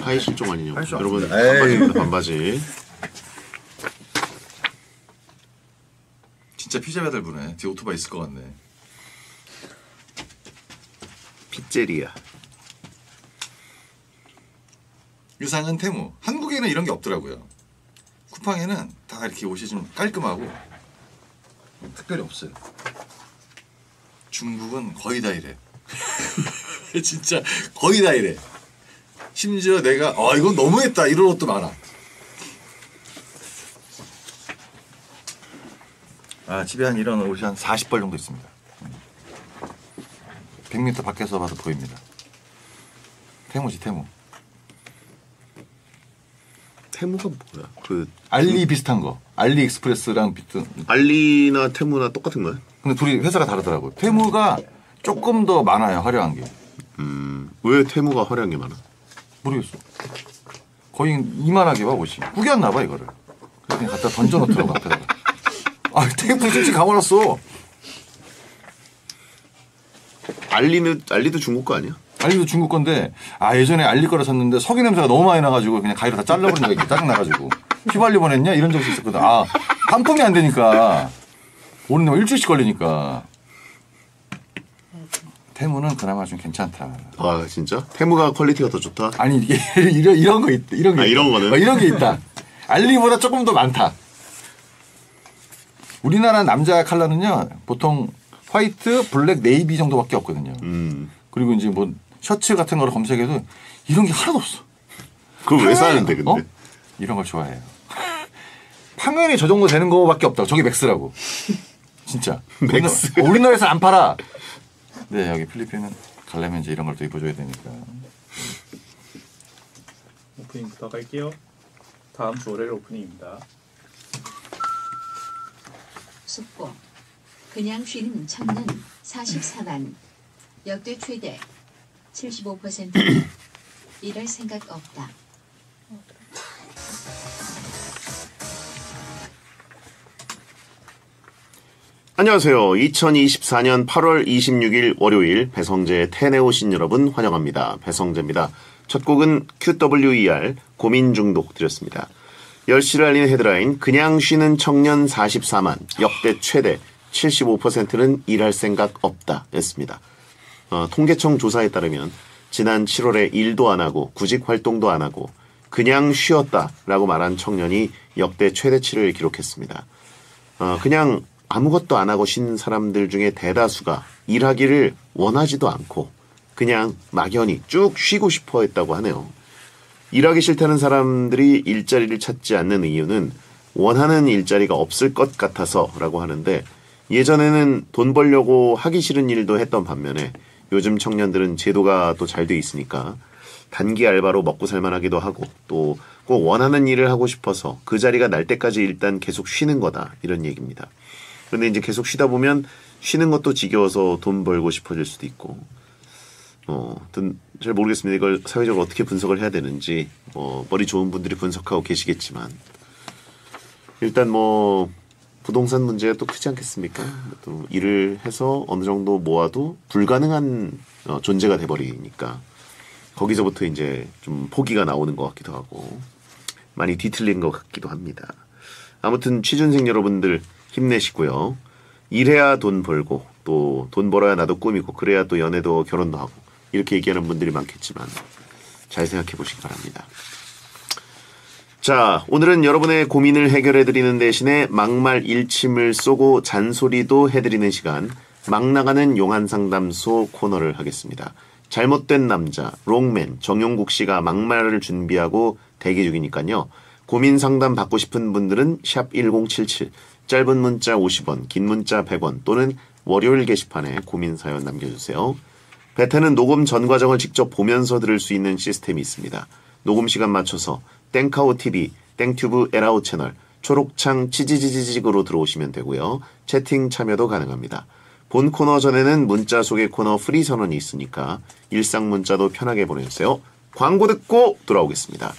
하이 실종 아니냐고. 하이 실종 여러분 반바지입니다. 반바지. 진짜 피자 배달 부네. 뒤에 오토바이 있을 것 같네. 피제리아. 유상은 테무. 한국에는 이런 게 없더라고요. 쿠팡에는 다 이렇게 옷이 좀 깔끔하고 특별히 없어요. 중국은 거의 다 이래. 진짜 거의 다 이래. 심지어 내가 이건 너무했다 이런 옷도 많아. 집에 한 이런 옷이 한 40벌 정도 있습니다. 100m 밖에서 봐도 보입니다. 테무지 테무. 테무가 뭐야? 그 알리 비슷한 거. 알리익스프레스랑 비슷한. 알리나 테무나 똑같은 거야? 근데 둘이 회사가 다르더라고. 테무가 조금 더 많아요. 화려한 게. 왜 테무가 화려한 게 많아? 모르겠어. 거의 이만하게 봐 옷이. 구겼나 봐 이거를. 그래서 그냥 갖다 던져놓더라고 앞에다가. 테이프 솔직히 감아놨어. 알리도 중국 거 아니야? 알리도 중국 건데 예전에 알리 거를 샀는데 석유 냄새가 너무 많이 나가지고 그냥 가위로 다 잘라버린 거야. 짜증 나가지고 휘발유 보냈냐 이런 적이 있었거든. 반품이 안 되니까 오는데 일주일씩 걸리니까. 테무는 그나마 좀 괜찮다. 진짜? 테무가 퀄리티가 더 좋다? 아니 이게 이런 거 있다. 이런 게 이런 거는? 이런 게 있다. 알리보다 조금 더 많다. 우리나라 남자 컬러는요 보통 화이트, 블랙, 네이비 정도밖에 없거든요. 그리고 이제 뭐 셔츠 같은 거를 검색해도 이런 게 하나도 없어. 그걸 왜 사는데 근데? 이런 걸 좋아해요. 당연히 저 정도 되는 거밖에 없다고. 저게 맥스라고. 진짜. 맥스. 우리나라에서 안 팔아. 네, 여기 필리핀은 가려면 이제 이런 걸 또 입어줘야 되니까. 오프닝부터 갈게요. 다음 주 월요일 오프닝입니다. 속보. 그냥 쉬는 청년 44만. 역대 최대. 75%는 일할 생각 없다. 안녕하세요. 2024년 8월 26일 월요일 배성재의 텐에 오신 여러분 환영합니다. 배성재입니다. 첫 곡은 QWER 고민 중독 드렸습니다. 10시를 알리는 헤드라인 그냥 쉬는 청년 44만 역대 최대 75%는 일할 생각 없다 였습니다. 통계청 조사에 따르면 지난 7월에 일도 안 하고 구직 활동도 안 하고 그냥 쉬었다라고 말한 청년이 역대 최대치를 기록했습니다. 그냥 아무것도 안 하고 쉰 사람들 중에 대다수가 일하기를 원하지도 않고 그냥 막연히 쭉 쉬고 싶어 했다고 하네요. 일하기 싫다는 사람들이 일자리를 찾지 않는 이유는 원하는 일자리가 없을 것 같아서라고 하는데 예전에는 돈 벌려고 하기 싫은 일도 했던 반면에 요즘 청년들은 제도가 또 잘 돼 있으니까 단기 알바로 먹고 살만하기도 하고 또 꼭 원하는 일을 하고 싶어서 그 자리가 날 때까지 일단 계속 쉬는 거다 이런 얘기입니다. 그런데 이제 계속 쉬다 보면 쉬는 것도 지겨워서 돈 벌고 싶어질 수도 있고 잘 모르겠습니다. 이걸 사회적으로 어떻게 분석을 해야 되는지 머리 좋은 분들이 분석하고 계시겠지만 일단 부동산 문제가 또 크지 않겠습니까? 또 일을 해서 어느 정도 모아도 불가능한 존재가 돼버리니까 거기서부터 이제 좀 포기가 나오는 것 같기도 하고 많이 뒤틀린 것 같기도 합니다. 아무튼 취준생 여러분들 힘내시고요. 일해야 돈 벌고 또 돈 벌어야 나도 꾸미고 그래야 또 연애도 결혼도 하고 이렇게 얘기하는 분들이 많겠지만 잘 생각해 보시기 바랍니다. 자, 오늘은 여러분의 고민을 해결해드리는 대신에 막말 일침을 쏘고 잔소리도 해드리는 시간 막 나가는 용한상담소 코너를 하겠습니다. 잘못된 남자, 롱맨, 정용국 씨가 막말을 준비하고 대기 중이니까요. 고민 상담 받고 싶은 분들은 샵 1077, 짧은 문자 50원, 긴 문자 100원 또는 월요일 게시판에 고민 사연 남겨주세요. 베테는 녹음 전 과정을 직접 보면서 들을 수 있는 시스템이 있습니다. 녹음 시간 맞춰서 땡카오 TV, 땡튜브 에라오 채널, 초록창 치지지지직으로 들어오시면 되고요. 채팅 참여도 가능합니다. 본 코너 전에는 문자 소개 코너 프리 선언이 있으니까 일상 문자도 편하게 보내주세요. 광고 듣고 돌아오겠습니다.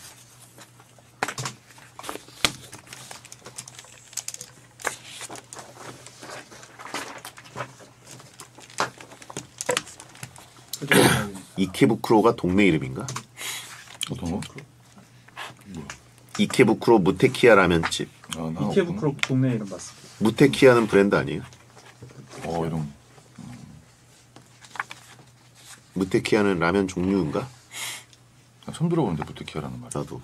이케부쿠로가 동네 이름인가? 어떤 거? 이케부쿠로 무테키야 라면집. 이케부쿠로 동네 이름 맞습니다. 무테키야는 브랜드 아니에요? 이런. 무테키야는 라면 종류인가? 처음 들어보는데 무테키야라는 말. 나도.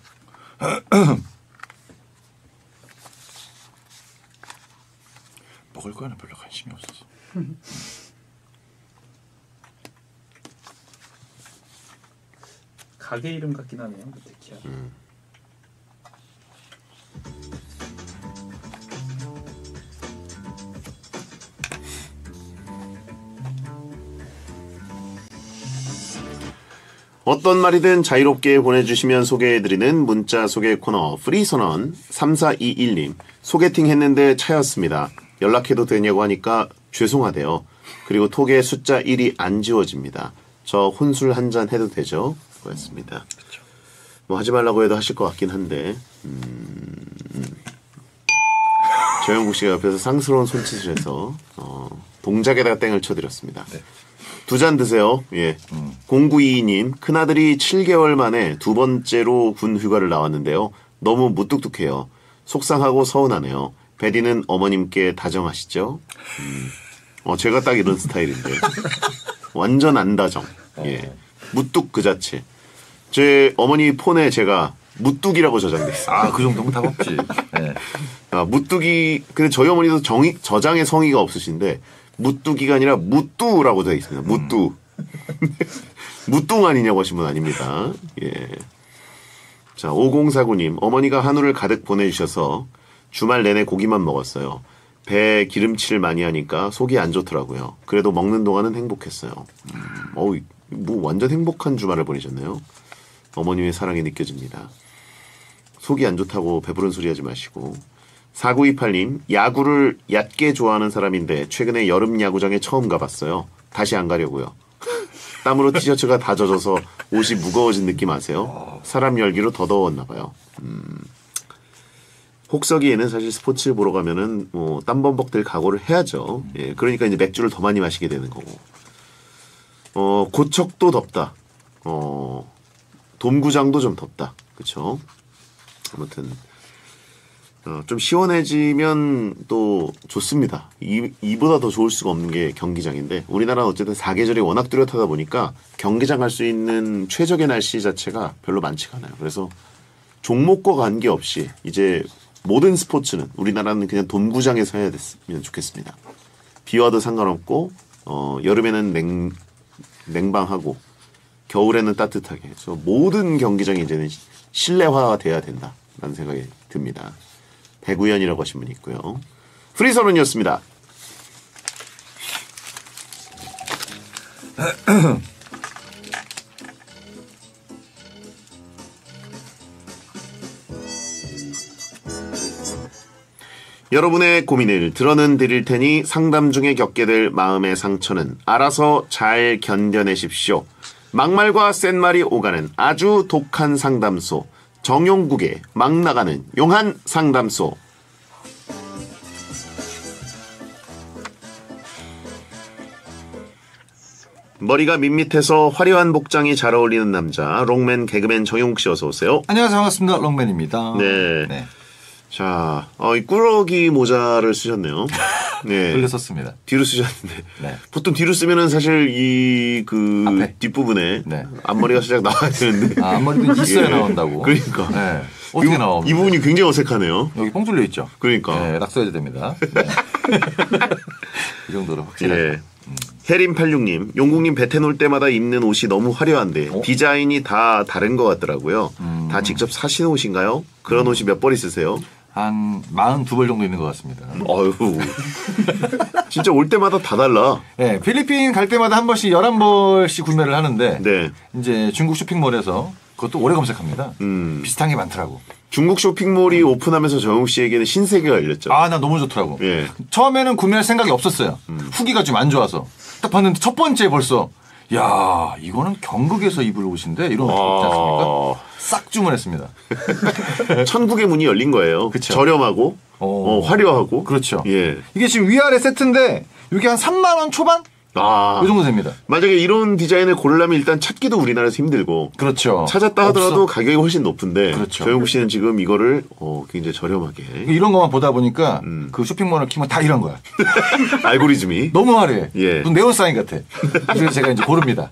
먹을 거에는 별로 관심이 없어서. 가게 이름 같긴 하네요. 무테키야. 어떤 말이든 자유롭게 보내주시면 소개해드리는 문자 소개 코너 프리선언 3421님 소개팅 했는데 차였습니다. 연락해도 되냐고 하니까 죄송하대요. 그리고 톡에 숫자 1이 안 지워집니다. 저 혼술 한 잔 해도 되죠? 그렇습니다. 뭐 하지 말라고 해도 하실 것 같긴 한데 조영국 씨가 옆에서 상스러운 손짓을 해서 동작에다가 땡을 쳐드렸습니다. 네. 2잔 드세요. 예. 0922님, 큰아들이 7개월 만에 두 번째로 군 휴가를 나왔는데요. 너무 무뚝뚝해요. 속상하고 서운하네요. 베디는 어머님께 다정하시죠? 제가 딱 이런 스타일인데. 완전 안 다정. 예. 무뚝 그 자체. 제 어머니 폰에 제가 무뚝이라고 저장돼 있어요. 그 정도면 답 없지. 네. 무뚝이, 근데 저희 어머니도 저장의 성의가 없으신데, 무뚝이가 아니라 무뚜라고 되어 있습니다. 무뚜. 무뚱 아니냐고 하신 분 아닙니다. 예. 자, 5049님. 어머니가 한우를 가득 보내주셔서 주말 내내 고기만 먹었어요. 배에 기름칠 많이 하니까 속이 안 좋더라고요. 그래도 먹는 동안은 행복했어요. 뭐 완전 행복한 주말을 보내셨네요. 어머님의 사랑이 느껴집니다. 속이 안 좋다고 배부른 소리 하지 마시고. 4928님, 야구를 얕게 좋아하는 사람인데 최근에 여름 야구장에 처음 가봤어요. 다시 안 가려고요. 땀으로 티셔츠가 다 젖어서 옷이 무거워진 느낌 아세요? 사람 열기로 더 더웠나 봐요. 혹서기에는 사실 스포츠 보러 가면은 뭐 땀범벅들 각오를 해야죠. 예, 그러니까 이제 맥주를 더 많이 마시게 되는 거고. 고척도 덥다. 돔구장도 좀 덥다. 그쵸? 아무튼 좀 시원해지면 또 좋습니다. 이보다 더 좋을 수가 없는 게 경기장인데 우리나라는 어쨌든 사계절이 워낙 뚜렷하다 보니까 경기장 갈 수 있는 최적의 날씨 자체가 별로 많지가 않아요. 그래서 종목과 관계없이 이제 모든 스포츠는 우리나라는 그냥 돔구장에서 해야 됐으면 좋겠습니다. 비 와도 상관없고 여름에는 냉방하고 겨울에는 따뜻하게 해서 모든 경기장이 이제는 실내화돼야 된다라는 생각이 듭니다. 배구연이라고 하신 분이 있고요. 프리선언이었습니다. 여러분의 고민을 들어는 드릴 테니 상담 중에 겪게 될 마음의 상처는 알아서 잘 견뎌내십시오. 막말과 센 말이 오가는 아주 독한 상담소. 정용국의 막 나가는 용한 상담소. 머리가 밋밋해서 화려한 복장이 잘 어울리는 남자 롱맨 개그맨 정용국 씨 어서 오세요. 안녕하세요. 반갑습니다. 롱맨입니다. 네. 자, 이 꾸러기 모자를 쓰셨네요. 네. 원래 썼습니다. 뒤로 쓰셨는데. 네. 보통 뒤로 쓰면은 사실 앞에. 뒷부분에 네. 앞머리가 살짝 나와야 되는데. 앞머리도 있어야 예. 나온다고. 그러니까. 네. 어떻게 나옵니까? 이 부분이 굉장히 어색하네요. 여기 뻥 뚫려 있죠. 그러니까. 네, 낙서해야 됩니다. 네. 이 정도로 확실하죠. 예. 혜림86님, 용국님 배 태놀 때마다 입는 옷이 너무 화려한데 디자인이 다 다른 것 같더라고요. 다 직접 사시는 옷인가요? 그런 옷이 몇 벌 있으세요? 한 42벌 정도 있는 것 같습니다. 어휴. 진짜 올 때마다 다 달라. 네, 필리핀 갈 때마다 한 번씩 11벌씩 구매를 하는데 네. 이제 중국 쇼핑몰에서 그것도 오래 검색합니다. 비슷한 게 많더라고. 중국 쇼핑몰이 오픈하면서 정욱 씨에게는 신세계가 열렸죠. 아, 나 너무 좋더라고. 예. 처음에는 구매할 생각이 없었어요. 후기가 좀 안 좋아서. 딱 봤는데 첫 번째 벌써 야, 이거는 경극에서 입을 옷인데 이런 거 있지 않습니까? 싹 주문했습니다. 천국의 문이 열린 거예요. 그쵸. 저렴하고 화려하고. 그렇죠. 예. 이게 지금 위아래 세트인데 이게 한 3만 원 초반? 아. 이 정도 됩니다. 만약에 이런 디자인을 고르려면 일단 찾기도 우리나라에서 힘들고. 그렇죠. 찾았다 하더라도 없어. 가격이 훨씬 높은데. 그렇죠. 조영국 씨는 지금 이거를 굉장히 저렴하게. 이런 것만 보다 보니까 그 쇼핑몰을 키면 다 이런 거야. 알고리즘이. 너무 화려해. 예. 무슨 네온사인 같아. 그래서 제가 이제 고릅니다.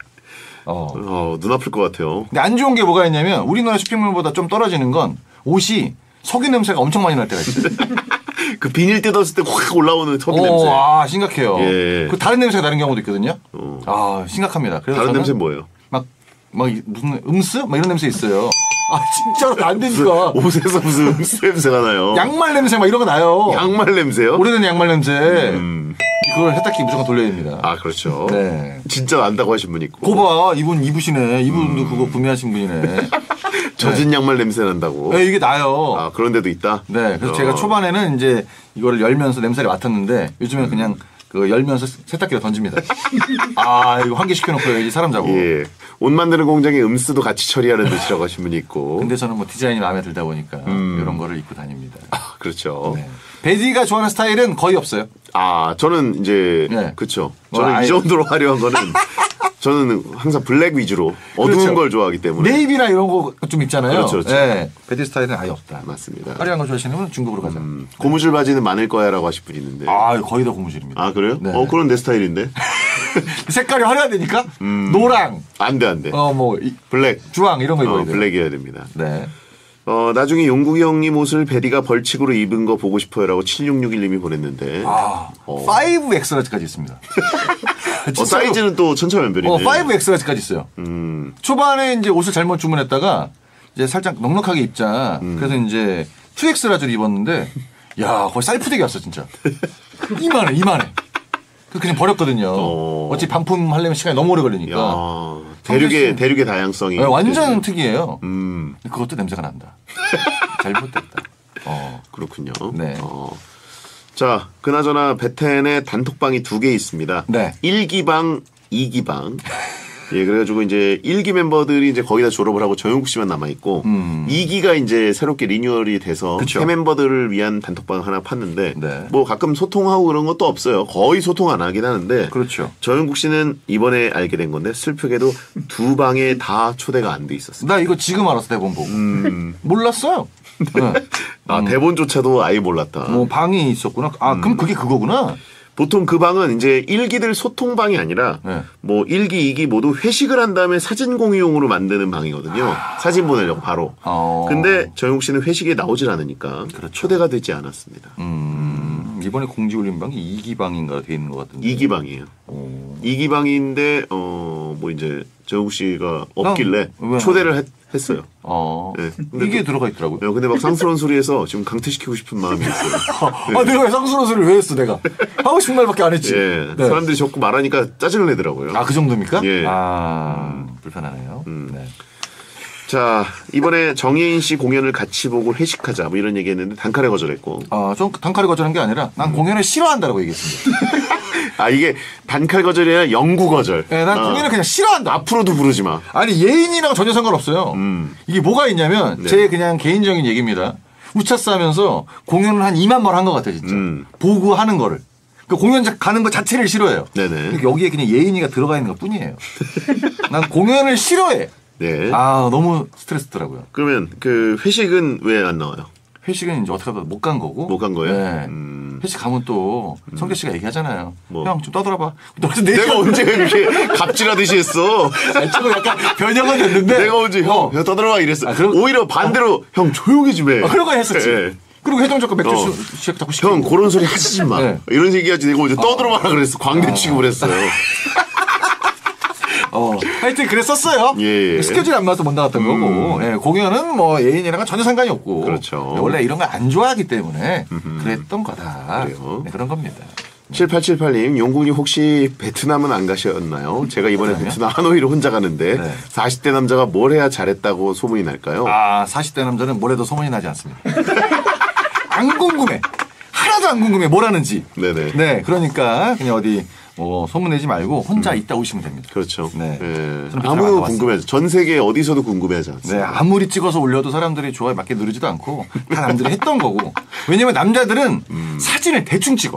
눈 아플 것 같아요. 근데 안 좋은 게 뭐가 있냐면 우리나라 쇼핑몰보다 좀 떨어지는 건 옷이 석유 냄새가 엄청 많이 날 때가 있어요. 그 비닐 뜯었을 때 확 올라오는 석유 냄새. 아, 심각해요. 예. 그 다른 냄새가 나는 경우도 있거든요. 아, 심각합니다. 그래서 다른 저는 냄새는 뭐예요? 막 무슨 음스? 막 이런 냄새 있어요. 아, 진짜로 안 되니까. 옷에서 무슨 음수 냄새가 나요? 양말 냄새 막 이런 거 나요. 양말 냄새요? 오래된 양말 냄새. 그걸 세탁기 무조건 돌려야 됩니다. 아, 그렇죠. 네. 진짜 난다고 하신 분 있고. 거 봐. 이분 입으시네. 이분도 그거 구매하신 분이네. 젖은 양말 냄새 난다고. 네, 이게 나요. 아, 그런 데도 있다? 네. 그래서 제가 초반에는 이제 이거를 열면서 냄새를 맡았는데 요즘에는 그냥 그 열면서 세탁기로 던집니다. 아, 이거 환기시켜놓고 해야지 사람 자고. 예. 옷 만드는 공장에 음수도 같이 처리하는 듯이라고 하신 분이 있고. 근데 저는 뭐 디자인이 마음에 들다 보니까 이런 거를 입고 다닙니다. 아, 그렇죠. 네. 베디가 좋아하는 스타일은 거의 없어요. 아, 저는 이제, 네. 그쵸. 뭐, 저는 아예- 이 정도로 화려한 거는, 저는 항상 블랙 위주로 어두운 그렇죠. 걸 좋아하기 때문에. 네이비나 이런 거 좀 있잖아요. 그렇죠, 그렇죠. 네. 베디 스타일은 아예 없다. 맞습니다. 화려한 거 좋아하시는 분은 중국으로 가자. 고무줄 바지는 많을 거야 라고 하실 분이 있는데. 아, 거의 다 고무줄입니다. 아, 그래요? 네. 그건 내 스타일인데. 색깔이 화려하다니까? 노랑, 안 돼, 안 돼. 블랙. 주황 이런 거 입어야 돼요. 블랙이어야 됩니다. 네. 나중에 용국이 형님 옷을 베디가 벌칙으로 입은 거 보고 싶어요 라고 7661님이 보냈는데. 아, 5X라지까지 있습니다. 사이즈는 또 천차만별이네. 5X라지까지 있어요. 초반에 이제 옷을 잘못 주문했다가 이제 살짝 넉넉하게 입자. 그래서 이제 2X라지를 입었는데, 야, 거의 쌀푸대기 왔어, 진짜. 이만해. 그 그냥 버렸거든요. 어차피 반품 하려면 시간이 너무 오래 걸리니까. 야, 대륙의 다양성이. 네, 완전 특이해요. 그것도 냄새가 난다. 잘못됐다. 그렇군요. 네. 자, 그나저나 베텐에 단톡방이 2개 있습니다. 네. 1기방, 2기방. 예, 그래가지고 이제 1기 멤버들이 이제 거의 다 졸업을 하고 정영국 씨만 남아있고, 2기가 이제 새롭게 리뉴얼이 돼서 그쵸. 새 멤버들을 위한 단톡방 하나 팠는데, 네. 뭐 가끔 소통하고 그런 것도 없어요. 거의 소통 안 하긴 하는데, 그렇죠. 정영국 씨는 이번에 알게 된 건데, 슬프게도 2방에 다 초대가 안 돼 있었어요. 나 이거 지금 알았어, 대본 보고. 몰랐어요. 네. 대본조차도 아예 몰랐다. 뭐 방이 있었구나. 아, 그럼 그게 그거구나. 보통 그 방은 이제 1기들 소통방이 아니라 네. 뭐 1기, 2기 모두 회식을 한 다음에 사진 공유용으로 만드는 방이거든요. 사진 보내려고 바로. 근데 정용국 씨는 회식에 나오질 않으니까 그렇죠. 초대가 되지 않았습니다. 이번에 공지 올린 방이 2기 방인가 돼 있는 것 같은데. 2기 방이에요. 2기 방인데 뭐 이제 정용국 씨가 없길래 왜? 초대를 했어요. 네. 근데 이게 또- 들어가 있더라고요. 근데 막 쌍스러운 소리에서 지금 강퇴시키고 싶은 마음이 있어요. 아, 내가 왜 쌍스러운 소리를 왜 했어, 내가? 하고 싶은 말밖에 안 했지. 예, 네. 사람들이 자꾸 말하니까 짜증을 내더라고요. 아, 그 정도입니까? 예. 불편하네요. 네. 자, 이번에 정예인 씨 공연을 같이 보고 회식하자 뭐 이런 얘기했는데 단칼에 거절했고. 좀 단칼에 거절한 게 아니라 난 공연을 싫어한다라고 얘기했습니다. 아, 이게 단칼 거절이 아니라 영구 거절. 네, 난 공연을 그냥 싫어한다. 앞으로도 부르지 마. 아니, 예인이랑 전혀 상관없어요. 이게 뭐가 있냐면 네. 제 그냥 개인적인 얘기입니다. 우차스 하면서 공연을 한 2만 번 한 것 같아요, 진짜. 보고 하는 거를. 그 공연 가는 것 자체를 싫어해요. 네네. 근데 여기에 그냥 예인이가 들어가 있는 것 뿐이에요. 난 공연을 싫어해. 네. 너무 스트레스더라고요. 그러면 그 회식은 왜 안 나와요? 회식은 이제 어떻게 하다 못 간 거고. 못 간 거예요? 네. 회식 가면 또 성계 씨가 얘기하잖아요. 뭐. 형 좀 떠들어봐. 내가 언제 그렇게 갑질하듯이 했어? 조금 약간 변형은 됐는데. 내가 언제 형 떠들어봐 이랬어. 그럼- 오히려 반대로 형 조용히 좀 해. 그런 거 했었지. 예. 그리고 해동 조건 맥주 어. 시작 자꾸 시키고. 형 그런 소리 하시지 마. 네. 이런 얘기하지 내가 언제 떠들어봐라 그랬어. 광대 취급을 했어요. 하여튼 그랬었어요. 예. 스케줄이 안 맞아서 못 나갔던 거고. 예, 공연은 뭐 예인이랑은 전혀 상관이 없고. 그렇죠. 원래 이런 거 안 좋아하기 때문에 그랬던 거다. 그래요. 네, 그런 겁니다. 7878님, 용국님 혹시 베트남은 안 가셨나요? 제가 이번에 베트남 하노이로 혼자 가는데 네. 40대 남자가 뭘 해야 잘했다고 소문이 날까요? 40대 남자는 뭘 해도 소문이 나지 않습니다. 안 궁금해. 하나도 안 궁금해. 뭘 하는지. 네네. 네, 그러니까 그냥 어디 소문내지 말고 혼자 있다 오시면 됩니다. 그렇죠. 네. 예. 저는 베트남 안 아무 가봤어요. 궁금해하죠. 전 세계 어디서도 궁금해하지 네, 않습니다. 아무리 찍어서 올려도 사람들이 좋아에 맞게 누르지도 않고 다 남들이 했던 거고. 왜냐면 남자들은 사진을 대충 찍어.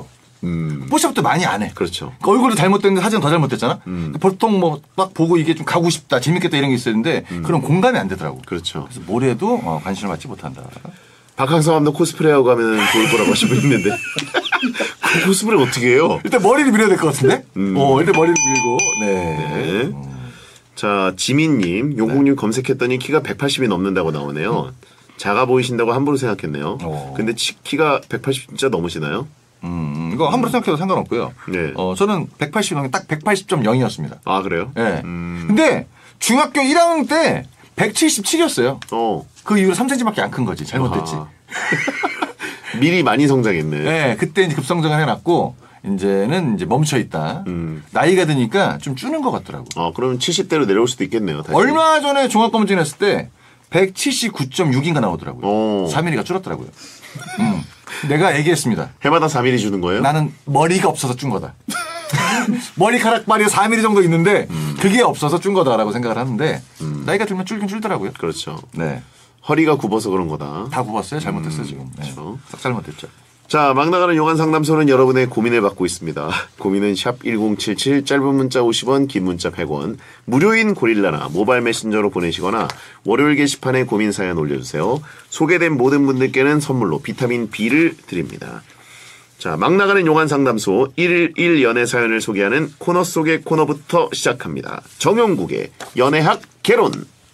뽀샵도 많이 안 해. 그렇죠. 얼굴도 잘못됐는데 사진은 더 잘못됐잖아. 보통 뭐 막 보고 이게 좀 가고 싶다, 재밌겠다 이런 게 있었는데 그런 공감이 안 되더라고. 그렇죠. 그래서 뭘 해도 관심을 받지 못한다. 박항서 감독 코스프레하고 가면 좋을 거라고 하시고 있는데 그 코스프레 어떻게 해요? 일단 머리를 밀어야 될 것 같은데? 일단 머리를 밀고. 네. 네. 자, 지민님, 용국님 검색했더니 키가 180이 넘는다고 나오네요. 작아 보이신다고 함부로 생각했네요. 근데 키가 180 진짜 넘으시나요? 이거 함부로 생각해도 상관없고요. 네. 저는 180 넘게 딱 180.0이었습니다. 아, 그래요? 네. 근데 중학교 1학년 때 177이었어요. 그 이후로 3cm밖에 안 큰 거지. 잘못됐지. 미리 많이 성장했네. 네, 그때 이제 급성장을 해놨고, 이제는 이제 멈춰 있다. 나이가 드니까 좀 주는 것 같더라고. 그러면 70대로 내려올 수도 있겠네요. 다시. 얼마 전에 종합검진 했을 때 179.6인가 나오더라고요. 3mm가 줄었더라고요. 내가 얘기했습니다. 해마다 4mm 주는 거예요? 나는 머리가 없어서 준 거다. 머리카락발이 4mm 정도 있는데 그게 없어서 준 거다라고 생각을 하는데 나이가 들면 줄긴 줄더라고요. 그렇죠. 네. 허리가 굽어서 그런 거다. 다 굽었어요. 잘못했어요 지금. 네. 그렇죠. 딱 잘못됐죠. 자, 막 나가는 용한 상담소는 여러분의 고민을 받고 있습니다. 고민은 샵 1077, 짧은 문자 50원, 긴 문자 100원, 무료인 고릴라나 모바일 메신저로 보내시거나 월요일 게시판에 고민 사연 올려주세요. 소개된 모든 분들께는 선물로 비타민 B를 드립니다. 자, 막 나가는 용한 상담소 1일 연애 사연을 소개하는 코너 속의 코너부터 시작합니다. 정용국의 연애학 개론.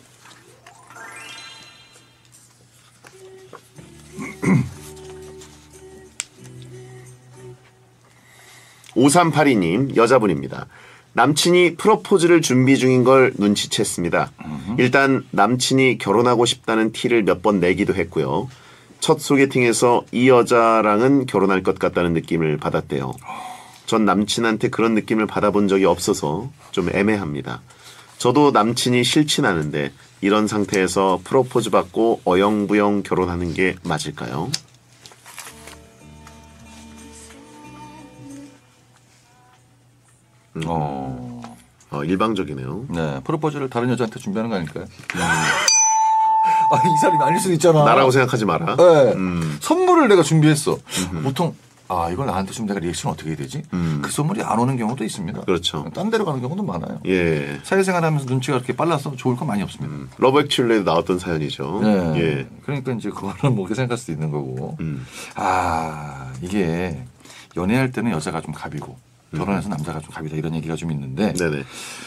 5382님 여자분입니다. 남친이 프로포즈를 준비 중인 걸 눈치챘습니다. 일단 남친이 결혼하고 싶다는 티를 몇 번 내기도 했고요. 첫 소개팅에서 이 여자랑은 결혼할 것 같다는 느낌을 받았대요. 전 남친한테 그런 느낌을 받아본 적이 없어서 좀 애매합니다. 저도 남친이 싫진 않은데 이런 상태에서 프로포즈 받고 어영부영 결혼하는 게 맞을까요? 일방적이네요. 네, 프로포즈를 다른 여자한테 준비하는 거 아닐까요? 이 사람이 아닐 수도 있잖아. 나라고 생각하지 마라. 네. 선물을 내가 준비했어. 보통 이걸 나한테 주면 내가 리액션 어떻게 해야 되지? 그 선물이 안 오는 경우도 있습니다. 그렇죠. 딴 데로 가는 경우도 많아요. 예. 사회생활 하면서 눈치가 그렇게 빨라서 좋을 건 많이 없습니다. 러브 액츄얼리에도 나왔던 사연이죠. 네. 예. 그러니까 이제 그거는 뭐 그렇게 생각할 수도 있는 거고. 이게 연애할 때는 여자가 좀 갑이고 결혼해서 남자가 좀 갑이다 이런 얘기가 좀 있는데 네네.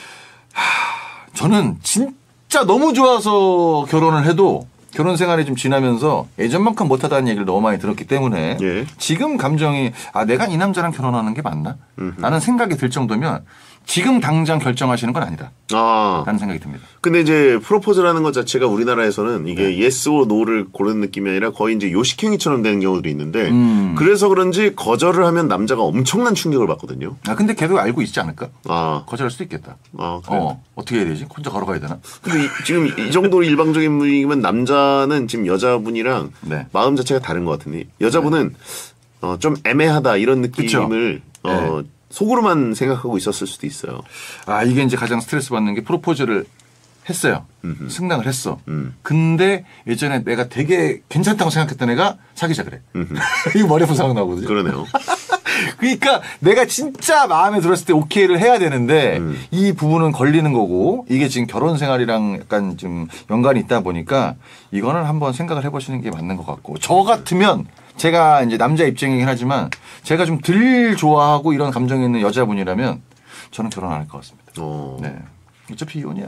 저는 진짜 너무 좋아서 결혼을 해도 결혼 생활이 좀 지나면서 예전만큼 못하다는 얘기를 너무 많이 들었기 때문에 예. 지금 감정이 내가 이 남자랑 결혼하는 게 맞나? 라는 생각이 들 정도면 지금 당장 결정하시는 건 아니다. 라는 생각이 듭니다. 근데 이제 프로포즈라는 것 자체가 우리나라에서는 이게 yes or no를 고르는 느낌이 아니라 거의 이제 요식행위처럼 되는 경우들이 있는데 그래서 그런지 거절을 하면 남자가 엄청난 충격을 받거든요. 근데 걔도 알고 있지 않을까? 아. 거절할 수도 있겠다. 그래요? 어떻게 해야 되지? 혼자 걸어가야 되나? 근데 지금 이 정도로 일방적인 분위기면 남자는 지금 여자분이랑 네. 마음 자체가 다른 것 같은데 여자분은 좀 애매하다 이런 느낌을 네. 속으로만 생각하고 있었을 수도 있어요. 이게 이제 가장 스트레스 받는 게 프로포즈를 했어요. 승낙을 했어. 근데 예전에 내가 되게 괜찮다고 생각했던 애가 사귀자 그래. 이거 머리 아픈 상황 나오거든요. 그러네요. 그러니까 내가 진짜 마음에 들었을 때 오케이를 해야 되는데 이 부분은 걸리는 거고 이게 지금 결혼 생활이랑 약간 좀 연관이 있다 보니까 이거는 한번 생각을 해보시는 게 맞는 것 같고 저 같으면 제가 이제 남자 입장이긴 하지만 제가 좀 덜 좋아하고 이런 감정이 있는 여자분이라면 저는 결혼 안 할 것 같습니다. 네. 어차피 이혼이야.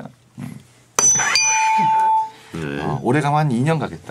네. 오래 가면 한 2년 가겠다.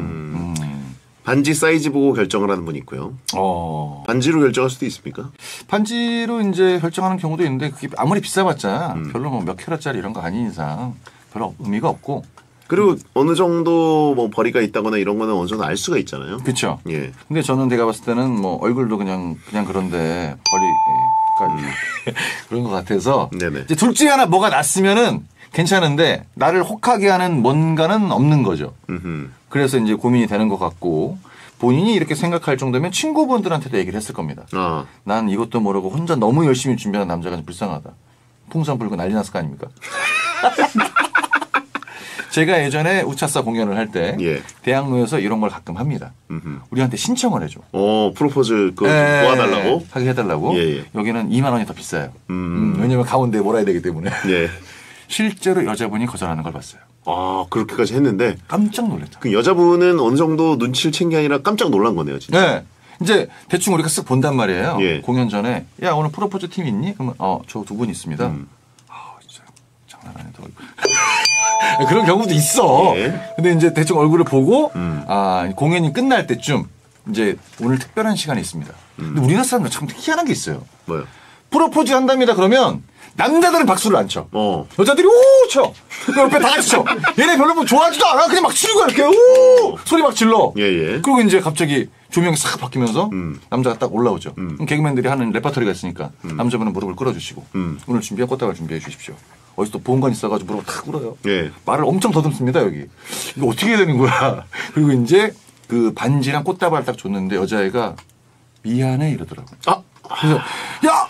반지 사이즈 보고 결정을 하는 분이 있고요. 반지로 결정할 수도 있습니까? 반지로 이제 결정하는 경우도 있는데 그게 아무리 비싸봤자 별로 뭐 몇 캐럿짜리 이런 거 아닌 이상 별로 의미가 없고. 그리고 어느 정도 뭐 벌이가 있다거나 이런 거는 어느 정도 알 수가 있잖아요. 그렇죠. 예. 근데 저는 내가 봤을 때는 뭐 얼굴도 그냥 그런데 그런 것 같아서 네네. 이제 둘 중에 하나 뭐가 났으면은 괜찮은데 나를 혹하게 하는 뭔가는 없는 거죠. 그래서 이제 고민이 되는 것 같고 본인이 이렇게 생각할 정도면 친구분들한테도 얘기를 했을 겁니다. 난 이것도 모르고 혼자 너무 열심히 준비한 남자가 좀 불쌍하다. 풍선 불고 난리 났을 거 아닙니까? 제가 예전에 우차사 공연을 할 때 예. 대학로에서 이런 걸 가끔 합니다. 우리한테 신청을 해줘. 프로포즈 그거 도와달라고? 하게 해달라고. 예, 예. 여기는 2만 원이 더 비싸요. 왜냐면 가운데에 몰아야 되기 때문에. 예. 실제로 여자분이 거절하는 걸 봤어요. 아, 그렇게까지 했는데. 깜짝 놀랐죠. 그 여자분은 어느 정도 눈치를 챈 게 아니라 깜짝 놀란 거네요, 진짜. 네. 이제 대충 우리가 쓱 본단 말이에요. 예. 공연 전에 야 오늘 프로포즈 팀 있니? 그러면 저 두 분 있습니다. 진짜 장난 아니다. 그런 경우도 있어. 예. 근데 이제 대충 얼굴을 보고 공연이 끝날 때쯤 이제 오늘 특별한 시간이 있습니다. 근데 우리나라 사람들 참 희한한 게 있어요. 뭐요? 프로포즈 한답니다. 그러면 남자들은 박수를 안 쳐. 어. 여자들이 오 쳐. 그 옆에 다 같이 쳐. 얘네 별로 뭐 좋아하지도 않아. 그냥 막 치는 거야 이렇게 오 소리 막 질러. 예. 그리고 이제 갑자기 조명이 싹 바뀌면서 남자가 딱 올라오죠. 그럼 개그맨들이 하는 레퍼토리가 있으니까 남자분은 무릎을 꿇어주시고 오늘 준비한 꽃다발 준비해 주십시오. 어디서 또 보험관 있어가지고 무릎을 탁 꿇어요. 예. 말을 엄청 더듬습니다 여기. 이거 어떻게 해야 되는 거야. 그리고 이제 그 반지랑 꽃다발을 딱 줬는데 여자애가 미안해 이러더라고요. 그래서 야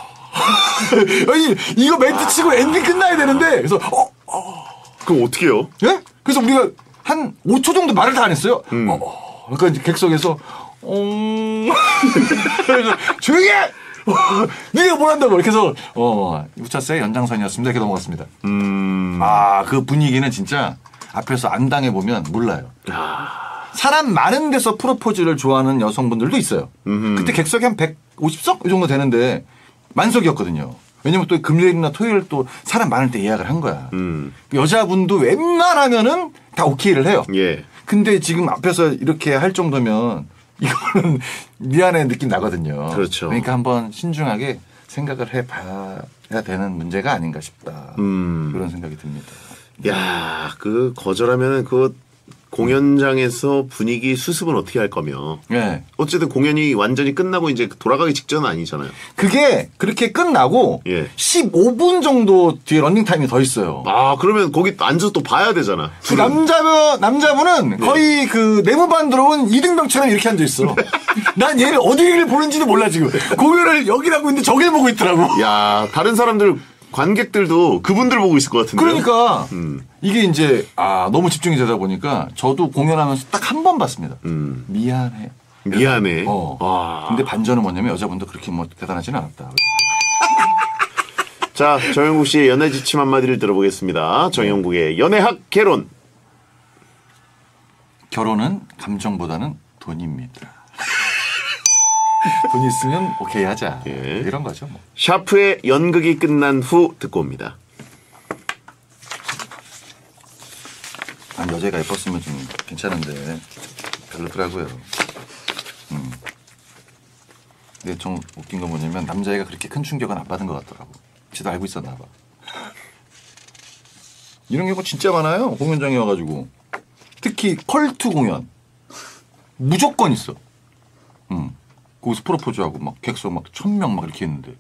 아니 이거 멘트 치고 엔딩 끝나야 되는데 그래서 그럼 어떻게 해요? 예? 그래서 우리가 한 5초 정도 말을 다 안 했어요. 그러니까 이제 객석에서 그래서 조용히 해! 네가 뭘 한다고 이렇게 해서 우차사의 연장선이었습니다. 이렇게 넘어갔습니다. 그 분위기는 진짜 앞에서 안 당해보면 몰라요. 사람 많은 데서 프로포즈를 좋아하는 여성분들도 있어요. 그때 객석이 한 150석? 이 정도 되는데 만석이었거든요. 왜냐면 또 금요일이나 토요일 또 사람 많을 때 예약을 한 거야. 여자분도 웬만하면은 다 오케이를 해요. 예. 근데 지금 앞에서 이렇게 할 정도면 이거는 미안해 느낌 나거든요. 그렇죠. 그러니까 한번 신중하게 생각을 해봐야 되는 문제가 아닌가 싶다. 그런 생각이 듭니다. 야, 그 거절하면은 그 공연장에서 분위기 수습은 어떻게 할 거며. 네. 어쨌든 공연이 완전히 끝나고 이제 돌아가기 직전은 아니잖아요. 그게 그렇게 끝나고 예. 15분 정도 뒤에 런닝타임이 더 있어요. 그러면 거기 앉아서 또 봐야 되잖아. 그 남자분은 거의 그 내무반 들어온 이등병처럼 이렇게 앉아있어. 난 얘를 어디를 보는지도 몰라 지금. 공연을 여기를 하고 있는데 저길 보고 있더라고. 야, 다른 사람들 관객들도 그분들 보고 있을 것 같은데. 그러니까 이게 이제 너무 집중이 되다 보니까 저도 공연하면서 딱 한 번 봤습니다. 미안해. 근데 반전은 뭐냐면 여자분도 그렇게 뭐 대단하지는 않았다. 자, 정영국 씨의 연애 지침 한마디를 들어보겠습니다. 정영국의 연애학 개론. 결혼은 감정보다는 돈입니다. 돈 있으면 오케이 하자. 예. 이런 거죠. 뭐. 샤프의 연극이 끝난 후 듣고 옵니다. 여자가 예뻤으면 좀 괜찮은데 별로더라고요. 근데 좀 웃긴 건 뭐냐면 남자애가 그렇게 큰 충격은 안 받은 것 같더라고. 지도 알고 있었나 봐. 이런 경우 진짜 많아요. 공연장에 와가지고. 특히 컬투 공연. 무조건 있어. 거기서 프로포즈하고 막 객석 막 1000명 막 이렇게 했는데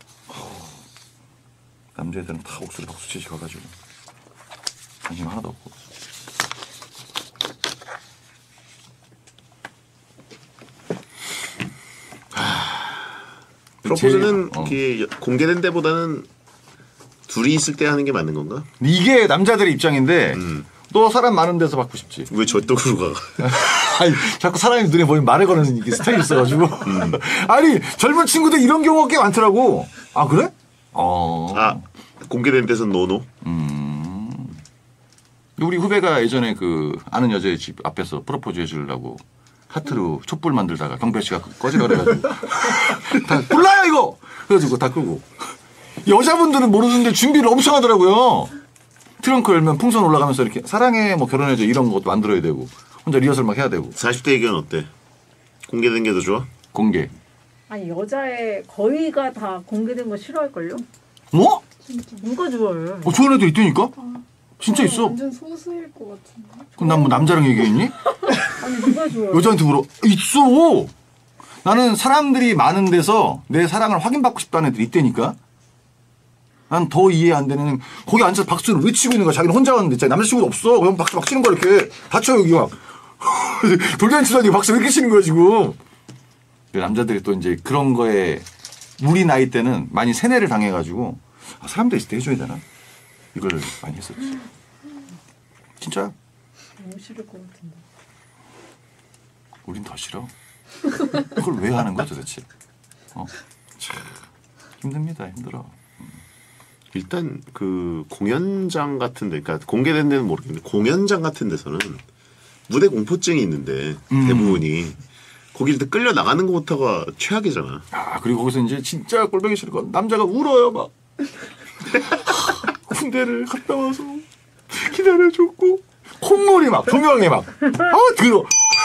남자애들은 다 옥수리 박수치시 가가지고 관심 하나도 없고. 프로포즈는 이게 공개된 데보다는 둘이 있을 때 하는 게 맞는 건가? 이게 남자들의 입장인데 너 사람 많은 데서 받고 싶지. 왜 저쪽으로 가? 아니, 자꾸 사람이 눈에 보이면 말을 거는 이게 스타일이 있어가지고. 아니, 젊은 친구들 이런 경우가 꽤 많더라고. 아, 그래? 공개된 데서는 노노? 우리 후배가 예전에 그 아는 여자의 집 앞에서 프로포즈 해주려고 하트로 촛불 만들다가 경배 씨가 꺼지라 그래가지고 다 불나요 이거! 그래가지고 다 끄고. 여자분들은 모르는데 준비를 엄청 하더라고요. 트렁크 열면 풍선 올라가면서 이렇게 사랑해 뭐 결혼해줘 이런 것도 만들어야 되고 혼자 리허설 막 해야 되고. 40대 의견 어때? 공개된 게 더 좋아? 공개. 아니 여자의 거의가 다 공개된 거 싫어할걸요? 뭐? 누가 좋아해? 좋아하는 애들 있다니까? 진짜 있어. 완전 소수일 것 같은데. 그럼 난 뭐 남자랑 얘기했니? 아니 누가 좋아해? 여자한테 물어. 있어. 나는 사람들이 많은 데서 내 사랑을 확인받고 싶다는 애들이 있다니까. 난 더 이해 안 되는 거기 앉아서 박수를 왜 치고 있는 거야. 자기는 혼자 왔는데 남자친구도 없어. 그럼 박수 막 치는 거야 이렇게. 다쳐 여기 막. 돌잔치 치다니 박수 왜 이렇게 치는 거야 지금. 남자들이 또 이제 그런 거에 우리 나이 때는 많이 세뇌를 당해가지고 사람들 있을 때 해줘야 되나? 이걸 많이 했었지. 진짜? 너무 싫을 것 같은데. 우린 더 싫어. 그걸 왜 하는 거야 도대체? 참 힘듭니다. 힘들어. 일단 그 공연장 같은 데, 그러니까 공개된 데는 모르겠는데 공연장 같은 데서는 무대 공포증이 있는데 대부분이 거기 일단 끌려 나가는 것부터가 최악이잖아. 아 그리고 거기서 이제 진짜 꼴보기 싫은 건 남자가 울어요 막. 군대를 갔다 와서 기다려줬고 콧물이 막 조명이 막 들어.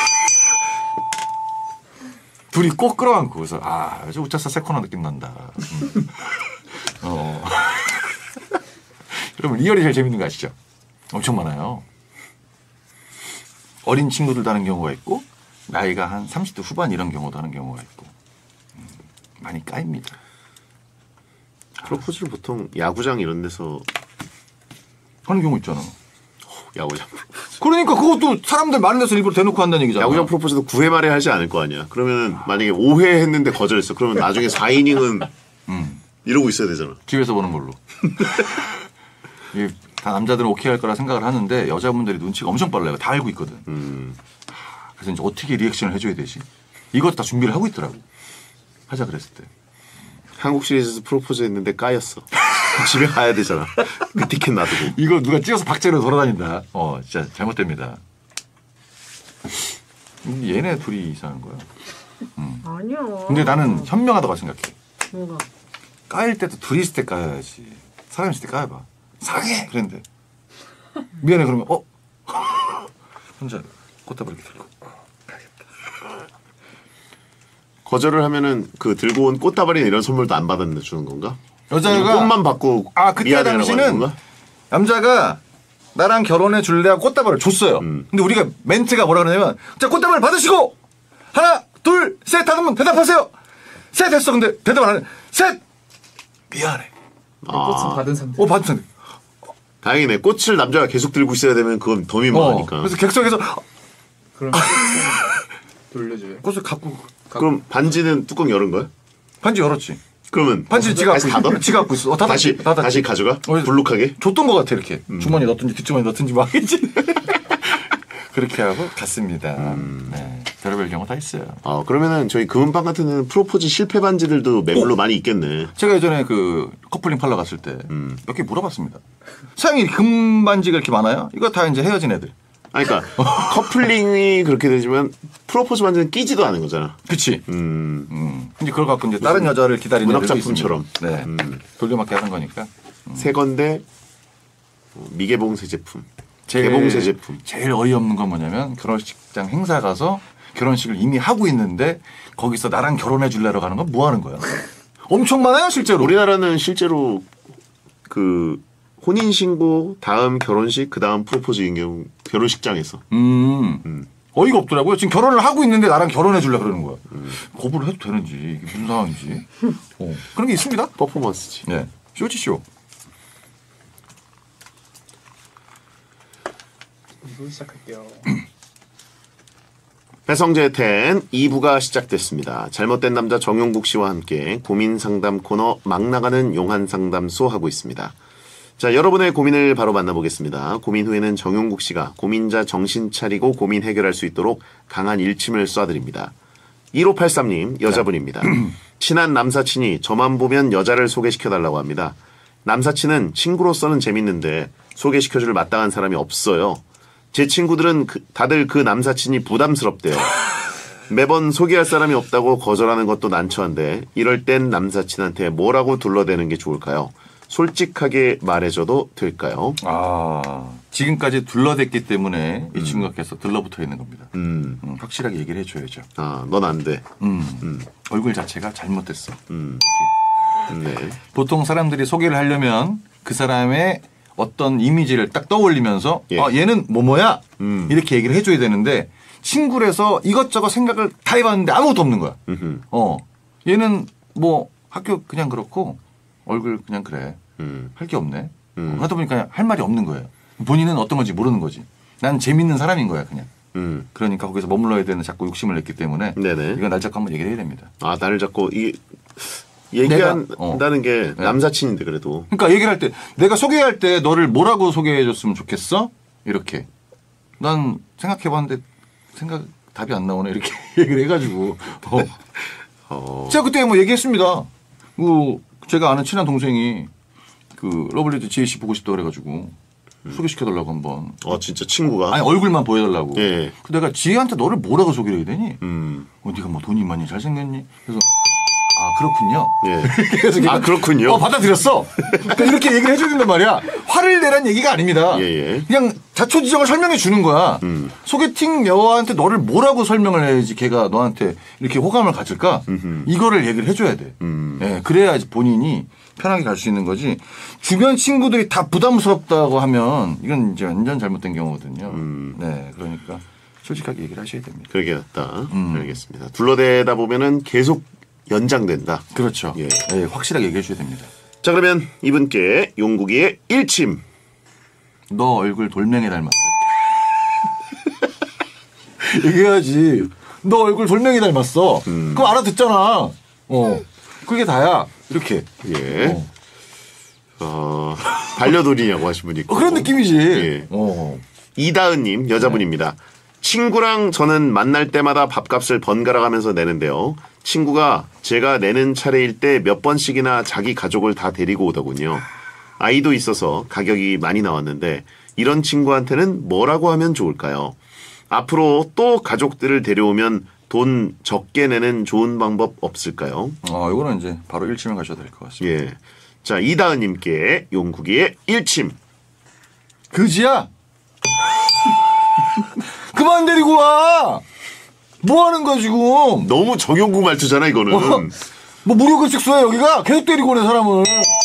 둘이 꼭 끌어안고 그래서 아주 우차사 세코나 느낌 난다. 여러분 리얼이 제일 재밌는 거 아시죠? 엄청 많아요. 어린 친구들도 하는 경우가 있고 나이가 한 30대 후반 이런 경우도 하는 경우가 있고 많이 까입니다. 프로포즈를 보통 야구장 이런 데서 하는 경우 있잖아. 야구장 그러니까 그것도 사람들 많은 데서 일부러 대놓고 한다는 얘기잖아. 야구장 프로포즈도 9회 말에 하지 않을 거 아니야. 그러면 만약에 5회 했는데 거절했어. 그러면 나중에 4이닝은 이러고 있어야 되잖아. 집에서 보는 걸로. 이게 다 남자들은 오케이 할 거라 생각을 하는데 여자분들이 눈치가 엄청 빨라요. 다 알고 있거든. 그래서 이제 어떻게 리액션을 해줘야 되지? 이것도 다 준비를 하고 있더라고. 하자 그랬을 때. 한국 시리즈에서 프로포즈 했는데 까였어. 집에 가야 되잖아. 그 티켓 놔두고. 이거 누가 찍어서 박제로 돌아다닌다. 진짜 잘못됩니다. 얘네 둘이 이상한 거야. 아니야. 근데 나는 현명하다고 생각해. 뭐가? 까일 때도 둘이 있을 때 까야지. 사람 있을 때 까여봐. 사랑해! 그랬는데. 미안해 그러면 혼자 꽃다발 이렇게 들고 거절을 하면은 그 들고 온 꽃다발이나 이런 선물도 안 받았는데 주는 건가? 여자가 꽃만 받고 그때 미안해라고 하는 당시는 건가? 남자가 나랑 결혼해 줄래 하고 꽃다발을 줬어요. 근데 우리가 멘트가 뭐라 그러냐면 자 꽃다발 받으시고 하나 둘 셋 하면 대답하세요. 셋 했어. 근데 대답 안 해. 셋 미안해. 꽃은 받은 상태. 받은 상태. 다행이네. 꽃을 남자가 계속 들고 있어야 되면 그건 더 민망하니까. 그래서 객석에서 그럼 돌려줘요. 꽃을 갖고 그럼 반지는 뚜껑 열은 거야? 반지 열었지. 그러면 반지 지가 다시 닫아? 지가 갖고 있어. 다시 가져가? 불룩하게? 줬던 것 같아 이렇게. 주머니 넣든지 뒷주머니 넣든지 뭐 하겠지. 그렇게 하고 갔습니다. 네. 별의별 경우 다 있어요. 그러면은 저희 금은방 같은 데는 프로포즈 실패 반지들도 매물로 많이 있겠네. 제가 예전에 그 커플링 팔러 갔을 때 몇 개 물어봤습니다. 사장님 금 반지가 이렇게 많아요? 이거 다 이제 헤어진 애들. 그러니까 커플링이 그렇게 되지만 프로포즈 반지는 끼지도 않은 거잖아. 그치. 이제 그걸 갖고 이제 다른 여자를 기다리는 문학 애들도 작품처럼. 있습니다. 네. 돌려막기 하는 거니까. 새 건데 미개봉새 제품. 개봉새 제품. 제일 어이없는 건 뭐냐면 결혼식장 행사 가서 결혼식을 이미 하고 있는데 거기서 나랑 결혼해 줄래로 가는 건 뭐 하는 거야? 엄청 많아요 실제로. 우리나라는 실제로 그 혼인신고 다음 결혼식 그 다음 프로포즈인 경우 결혼식장에서 어이가 없더라고요. 지금 결혼을 하고 있는데 나랑 결혼해 줄래 그러는 거야. 거부를 해도 되는지 이게 무슨 상황인지. 그런 게 있습니다. 퍼포먼스지. 네. 쇼지쇼. 2부 시작할게요. 배성재 텐 2부가 시작됐습니다. 잘못된 남자 정용국 씨와 함께 고민 상담 코너 막 나가는 용한 상담소 하고 있습니다. 자, 여러분의 고민을 바로 만나보겠습니다. 고민 후에는 정용국 씨가 고민자 정신 차리고 고민 해결할 수 있도록 강한 일침을 쏴드립니다. 1583님 여자분입니다. 친한 남사친이 저만 보면 여자를 소개시켜달라고 합니다. 남사친은 친구로서는 재밌는데 소개시켜줄 마땅한 사람이 없어요. 제 친구들은 다들 그 남사친이 부담스럽대요. 매번 소개할 사람이 없다고 거절하는 것도 난처한데 이럴 땐 남사친한테 뭐라고 둘러대는 게 좋을까요? 솔직하게 말해줘도 될까요? 지금까지 둘러댔기 때문에 이 친구가 계속 들러붙어 있는 겁니다. 확실하게 얘기를 해줘야죠. 넌 안 돼. 얼굴 자체가 잘못됐어. 네. 보통 사람들이 소개를 하려면 그 사람의 어떤 이미지를 딱 떠올리면서 얘는 뭐뭐야 이렇게 얘기를 해줘야 되는데 친구라서 이것저것 생각을 다 해봤는데 아무것도 없는 거야. 얘는 뭐 학교 그냥 그렇고 얼굴 그냥 그래. 할 게 없네. 하다 보니까 할 말이 없는 거예요. 본인은 어떤 건지 모르는 거지. 난 재밌는 사람인 거야 그냥. 그러니까 거기서 머물러야 되는 자꾸 욕심을 냈기 때문에 이건 날 잡고 한번 얘기를 해야 됩니다. 나를 잡고 얘기한다는 게 남사친인데 그래도. 그러니까 얘기를 할 때 내가 소개할 때 너를 뭐라고 소개해줬으면 좋겠어? 이렇게. 난 생각해봤는데 답이 안 나오네. 이렇게 얘기를 해가지고. 제가 그때 뭐 얘기했습니다. 제가 아는 친한 동생이 러블리즈 지혜 씨 보고 싶다 그래가지고 소개시켜달라고 한번. 진짜 친구가? 아니, 얼굴만 보여달라고. 예. 내가 지혜한테 너를 뭐라고 소개를 해야 되니? 네가 뭐 돈이 많이 잘생겼니? 그래서 그렇군요. 예. 그래서 그렇군요. 받아들였어. 그러니까 이렇게 얘기를 해줘야 된단 말이야. 화를 내란 얘기가 아닙니다. 예. 그냥 자초지종을 설명해 주는 거야. 소개팅 여한테 너를 뭐라고 설명을 해야지 걔가 너한테 이렇게 호감을 가질까? 이거를 얘기를 해줘야 돼. 예, 그래야 본인이 편하게 갈 수 있는 거지. 주변 친구들이 다 부담스럽다고 하면 이건 이제 완전 잘못된 경우거든요. 네, 그러니까 솔직하게 얘기를 하셔야 됩니다. 그러게 낫다. 알겠습니다. 둘러대다 보면은 계속 연장된다. 그렇죠. 예. 네, 확실하게 얘기해 줘야 됩니다. 자, 그러면 이분께 용국이의 1침. 너 얼굴 돌멩이 닮았어. 얘기해야지. 너 얼굴 돌멩이 닮았어. 그럼 알아듣잖아. 그게 다야. 이렇게. 예. 반려돌이냐고 하신 분이 있고. 그런 느낌이지. 예. 이다은님, 여자분입니다. 친구랑 저는 만날 때마다 밥값을 번갈아 가면서 내는데요. 친구가 제가 내는 차례일 때 몇 번씩이나 자기 가족을 다 데리고 오더군요. 아이도 있어서 가격이 많이 나왔는데 이런 친구한테는 뭐라고 하면 좋을까요? 앞으로 또 가족들을 데려오면 돈 적게 내는 좋은 방법 없을까요? 이거는 이제 바로 1침을 가셔도 될 것 같습니다. 예. 자, 이다은님께 용국이의 1침. 그지야? 그만 데리고 와! 뭐 하는 거야, 지금? 너무 정용국 말투잖아, 이거는. 뭐 무료급식소야, 여기가? 계속 데리고 오네, 사람을.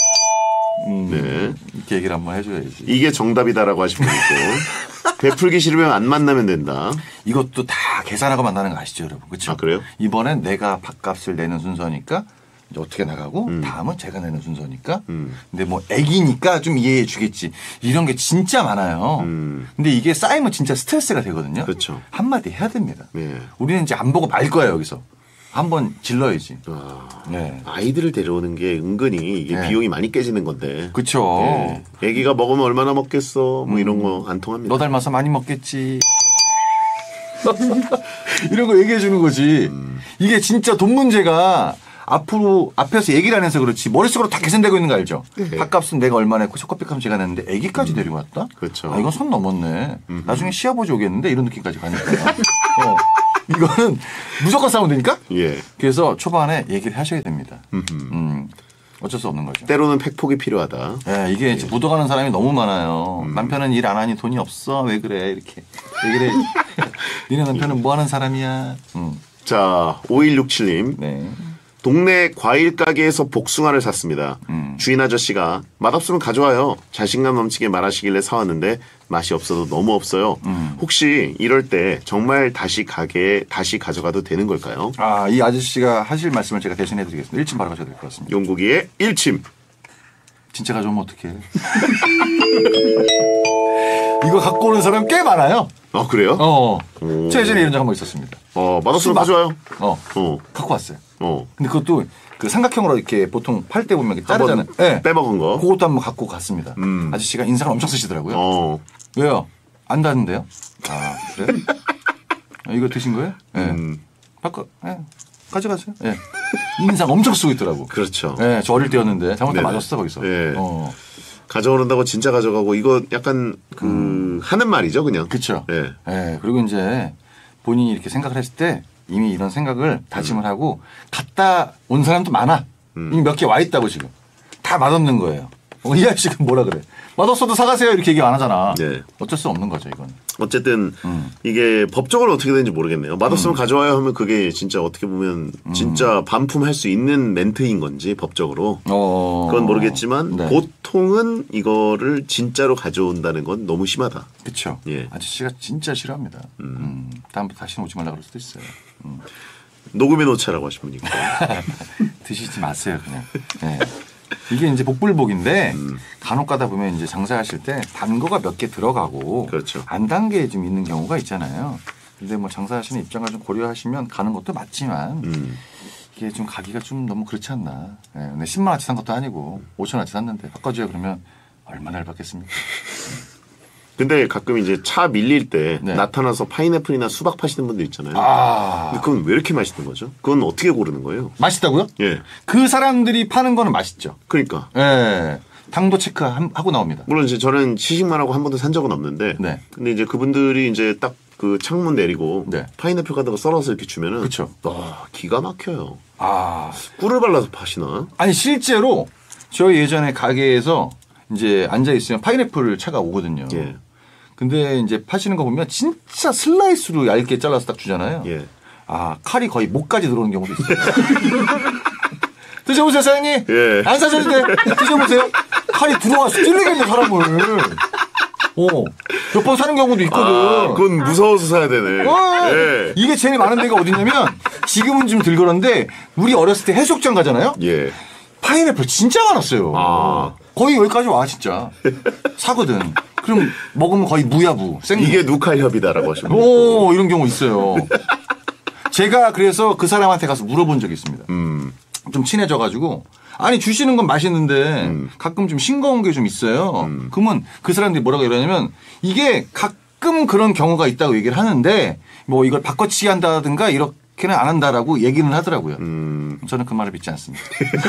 네. 이렇게 얘기를 한번 해줘야지. 이게 정답이다라고 하신 분 있고. 베풀기 싫으면 안 만나면 된다. 이것도 다 계산하고 만나는 거 아시죠, 여러분? 그렇죠? 그래요? 이번엔 내가 밥값을 내는 순서니까 이제 어떻게 나가고 다음은 제가 내는 순서니까. 근데 뭐 애기니까 좀 이해해 주겠지. 이런 게 진짜 많아요. 근데 이게 쌓이면 진짜 스트레스가 되거든요. 그렇죠. 한마디 해야 됩니다. 네. 우리는 이제 안 보고 말 거야, 여기서. 한번 질러야지. 네. 아이들을 데려오는 게 은근히 이게 네. 비용이 많이 깨지는 건데. 그쵸. 네. 애기가 먹으면 얼마나 먹겠어. 뭐 이런 거 안 통합니다. 너 닮아서 많이 먹겠지. 이런 거 얘기해 주는 거지. 이게 진짜 돈 문제가 앞에서 얘기를 안 해서 그렇지 머릿속으로 다 계산되고 있는 거 알죠? 네. 밥값은 내가 얼마 냈고 쇼커피값은 제가 냈는데 애기까지 데리고 왔다? 그렇죠. 이건 선 넘었네. 나중에 시아버지 오겠는데 이런 느낌까지 가니까. 이거는 무조건 싸우면 되니까? 예. 그래서 초반에 얘기를 하셔야 됩니다. 어쩔 수 없는 거죠. 때로는 팩폭이 필요하다. 네, 이게 이제 묻어가는 사람이 너무 많아요. 남편은 일 안 하니 돈이 없어. 왜 그래? 이렇게. 왜 그래? 니네 남편은 뭐 하는 사람이야? 자, 5167님. 네. 동네 과일 가게에서 복숭아를 샀습니다. 주인 아저씨가 맛없으면 가져와요. 자신감 넘치게 말하시길래 사왔는데 맛이 없어도 너무 없어요. 혹시 이럴 때 정말 다시 가게에 다시 가져가도 되는 걸까요? 이 아저씨가 하실 말씀을 제가 대신해 드리겠습니다. 1침 바로 가셔야 될 것 같습니다. 용국이의 1침. 진짜 가져오면 어떡해. 이거 갖고 오는 사람 꽤 많아요. 그래요? 제가 예전에 이런 적 한 번 있었습니다. 맛없으면 가져와요. 갖고 왔어요. 어. 근데 그것도 그 삼각형으로 이렇게 보통 팔 때 보면 이렇게 자르잖아요. 한번 네. 빼먹은 거. 그것도 한번 갖고 갔습니다. 아저씨가 인상을 엄청 쓰시더라고요. 왜요? 안 닿는데요? 그래요? 이거 드신 거예요? 네. 가져가세요. 네. 인상 엄청 쓰고 있더라고. 그렇죠. 네, 저 어릴 때였는데 잘못하면 네네. 맞았어 거기서. 예. 가져오는다고 진짜 가져가고 이거 약간 하는 말이죠, 그냥. 그렇죠. 예. 네, 그리고 이제 본인이 이렇게 생각을 했을 때 이미 이런 생각을 다짐을 하고 갔다 온 사람도 많아. 이미 몇 개 와 있다고 지금. 다 맛없는 거예요. 이 아저씨가 뭐라 그래. 맛없어도 사가세요 이렇게 얘기 안 하잖아. 네. 어쩔 수 없는 거죠 이건. 어쨌든 이게 법적으로 어떻게 되는지 모르겠네요. 맛없으면 가져와요 하면 그게 진짜 어떻게 보면 진짜 반품할 수 있는 멘트인 건지 법적으로 그건 모르겠지만 네. 보통은 이거를 진짜로 가져온다는 건 너무 심하다. 그렇죠. 예. 아저씨가 진짜 싫어합니다. 다음부터 다시는 오지 말라 그럴 수도 있어요. 녹음해 놓자라고 하신 분이 있고. 드시지 마세요 그냥. 네. 이게 이제 복불복인데 간혹 가다 보면 이제 장사하실 때 단 거가 몇 개 들어가고 그렇죠. 안 단 게 좀 있는 경우가 있잖아요. 근데 뭐 장사하시는 입장을 좀 고려하시면 가는 것도 맞지만 이게 좀 가기가 좀 너무 그렇지 않나. 네. 근데 10만 원치 산 것도 아니고 5천 원치 샀는데 바꿔줘요 그러면 얼마나 열받겠습니까. 근데 가끔 이제 차 밀릴 때 네. 나타나서 파인애플이나 수박 파시는 분들 있잖아요. 아. 근데 그건 왜 이렇게 맛있는 거죠? 그건 어떻게 고르는 거예요? 맛있다고요? 예. 그 사람들이 파는 거는 맛있죠. 그러니까. 예. 당도 체크하고 나옵니다. 물론 이제 저는 시식만 하고 한 번도 산 적은 없는데. 네. 근데 이제 그분들이 이제 딱 그 창문 내리고 네. 파인애플 같은 거 썰어서 이렇게 주면은. 그쵸. 와, 기가 막혀요. 아. 꿀을 발라서 파시나? 아니, 실제로 저희 예전에 가게에서 이제 앉아있으면 파인애플 차가 오거든요. 예. 근데 이제 파시는 거 보면 진짜 슬라이스로 얇게 잘라서 딱 주잖아요. 예. 아, 칼이 거의 목까지 들어오는 경우도 있어요. 드셔보세요, 사장님. 예. 안 사셔도 돼. 드셔보세요. 칼이 들어와서 찔리겠네, 사람을. 몇 번 사는 경우도 있거든. 아, 그건 무서워서 사야 되네. 예. 이게 제일 많은 데가 어디냐면 지금은 좀 덜 그런데 우리 어렸을 때 해수욕장 가잖아요. 예. 파인애플 진짜 많았어요. 아. 거의 여기까지 와 진짜. 사거든. 그럼 먹으면 거의 무야부. 생무. 이게 누칼협이다라고 하시면. 오 이런 경우 있어요. 제가 그래서 그 사람한테 가서 물어본 적이 있습니다. 좀 친해져가지고 아니 주시는 건 맛있는데 가끔 좀 싱거운 게 좀 있어요. 그러면 그 사람들이 뭐라고 이러냐면 이게 가끔 그런 경우가 있다고 얘기를 하는데 뭐 이걸 바꿔치기 한다든가 이렇게는 안 한다라고 얘기는 하더라고요. 저는 그 말을 믿지 않습니다.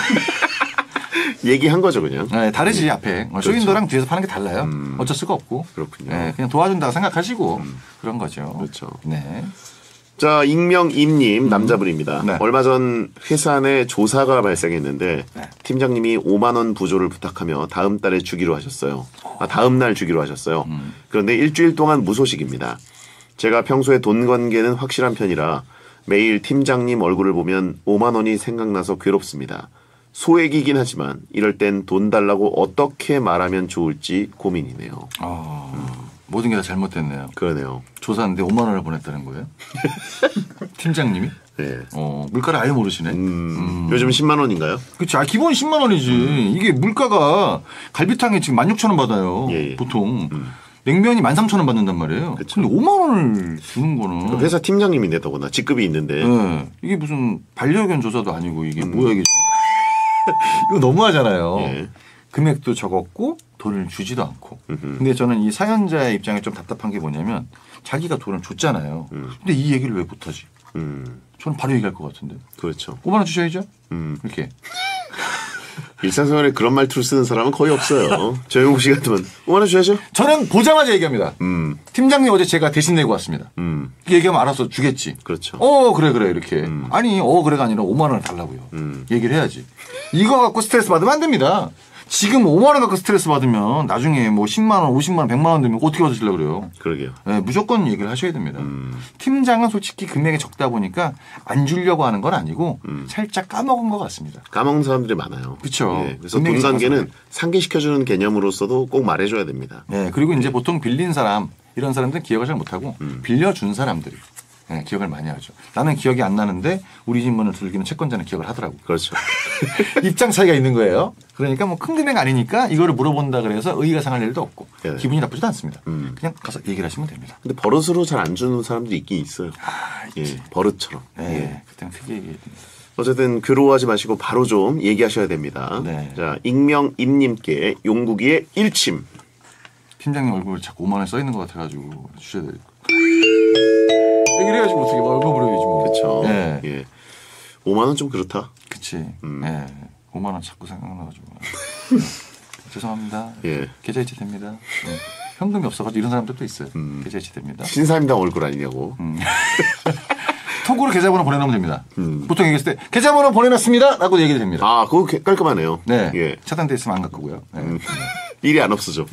얘기한 거죠, 그냥. 네, 다르지 앞에 쇼윈도랑 뒤에서 파는 게 달라요. 어쩔 수가 없고. 그렇군요. 네, 그냥 도와준다고 생각하시고 그런 거죠. 그렇죠. 네. 자, 익명임님 남자분입니다. 네. 얼마 전 회사 내 조사가 발생했는데 네. 팀장님이 5만 원 부조를 부탁하며 다음 달에 주기로 하셨어요. 다음 날 주기로 하셨어요. 그런데 일주일 동안 무소식입니다. 제가 평소에 돈 관계는 확실한 편이라 매일 팀장님 얼굴을 보면 5만 원이 생각나서 괴롭습니다. 소액이긴 하지만 이럴 땐 돈 달라고 어떻게 말하면 좋을지 고민이네요. 모든 게 다 잘못됐네요. 그러네요. 조사하는데 5만 원을 보냈다는 거예요? 팀장님이? 네. 물가를 아예 모르시네. 요즘 10만 원인가요? 그치. 기본 10만 원이지. 이게 물가가 갈비탕에 지금 16,000원 받아요. 예, 예. 보통. 냉면이 13,000원 받는단 말이에요. 그쵸. 근데 5만 원을 주는 거는. 회사 팀장님인데 더구나 직급이 있는데. 네. 이게 무슨 반려견 조사도 아니고 이게 뭐야 이게. 이거 너무하잖아요. 예. 금액도 적었고 돈을 주지도 않고. 근데 저는 이 사연자의 입장에 좀 답답한 게 뭐냐면 자기가 돈을 줬잖아요. 근데 이 얘기를 왜 못하지? 저는 바로 얘기할 것 같은데. 그렇죠. 5만 원 주셔야죠. 이렇게. 일상생활에 그런 말투를 쓰는 사람은 거의 없어요. 조영욱 씨 같으면 5만 원 줘야죠. 저는 보자마자 얘기합니다. 팀장님 어제 제가 대신 내고 왔습니다. 얘기하면 알아서 주겠지. 그렇죠. 그래 이렇게. 아니 그래가 아니라 5만 원을 달라고요. 얘기를 해야지. 이거 갖고 스트레스 받으면 안 됩니다. 지금 5만 원 갖고 스트레스 받으면 나중에 뭐 10만 원, 50만 원, 100만 원 되면 어떻게 받으시려고 그래요? 그러게요. 네, 무조건 얘기를 하셔야 됩니다. 팀장은 솔직히 금액이 적다 보니까 안 주려고 하는 건 아니고 살짝 까먹은 것 같습니다. 까먹는 사람들이 많아요. 그렇죠. 예, 그래서 돈 관계는 상기시켜주는 개념으로서도 꼭 말해줘야 됩니다. 네, 그리고 이제 보통 빌린 사람 이런 사람들은 기억을 잘 못하고 빌려준 사람들이 네, 기억을 많이 하죠. 나는 기억이 안 나는데 우리 집 문을 두들기는 채권자는 기억을 하더라고. 그렇죠. 입장 차이가 있는 거예요. 그러니까 뭐 큰 금액 아니니까 이거를 물어본다 그래서 의의가 상할 일도 없고 네. 기분이 나쁘지도 않습니다. 그냥 가서 얘기를 하시면 됩니다. 근데 버릇으로 잘 안 주는 사람들이 있긴 있어요. 예, 버릇처럼. 네, 예. 그때는 크게 얘기해야 됩니다. 어쨌든 괴로워하지 마시고 바로 좀 얘기하셔야 됩니다. 네. 자, 익명임님께 용국이의 일침. 팀장님 얼굴 자꾸 5만 원 써 있는 것 같아가지고 주셔야 될 것 같아요. 얘기를 해야지 뭐 어떻게 얼굴 부려야지 뭐. 그렇죠. 예. 예. 5만 원 좀 그렇다. 그치. 예. 5만 원 자꾸 생각나가지고. 죄송합니다. 예. 계좌 이체 됩니다. 예. 현금이 없어가지고 이런 사람들도 있어요. 계좌 이체 됩니다. 신사임당 얼굴 아니냐고. 톡으로 계좌번호 보내놓으면 됩니다. 보통 얘기했을 때 계좌번호 보내놨습니다 라고 얘기를 됩니다. 아, 그거 깔끔하네요. 네. 예. 차단돼 있으면 안 갖고요. 네. 일이 안 없어져.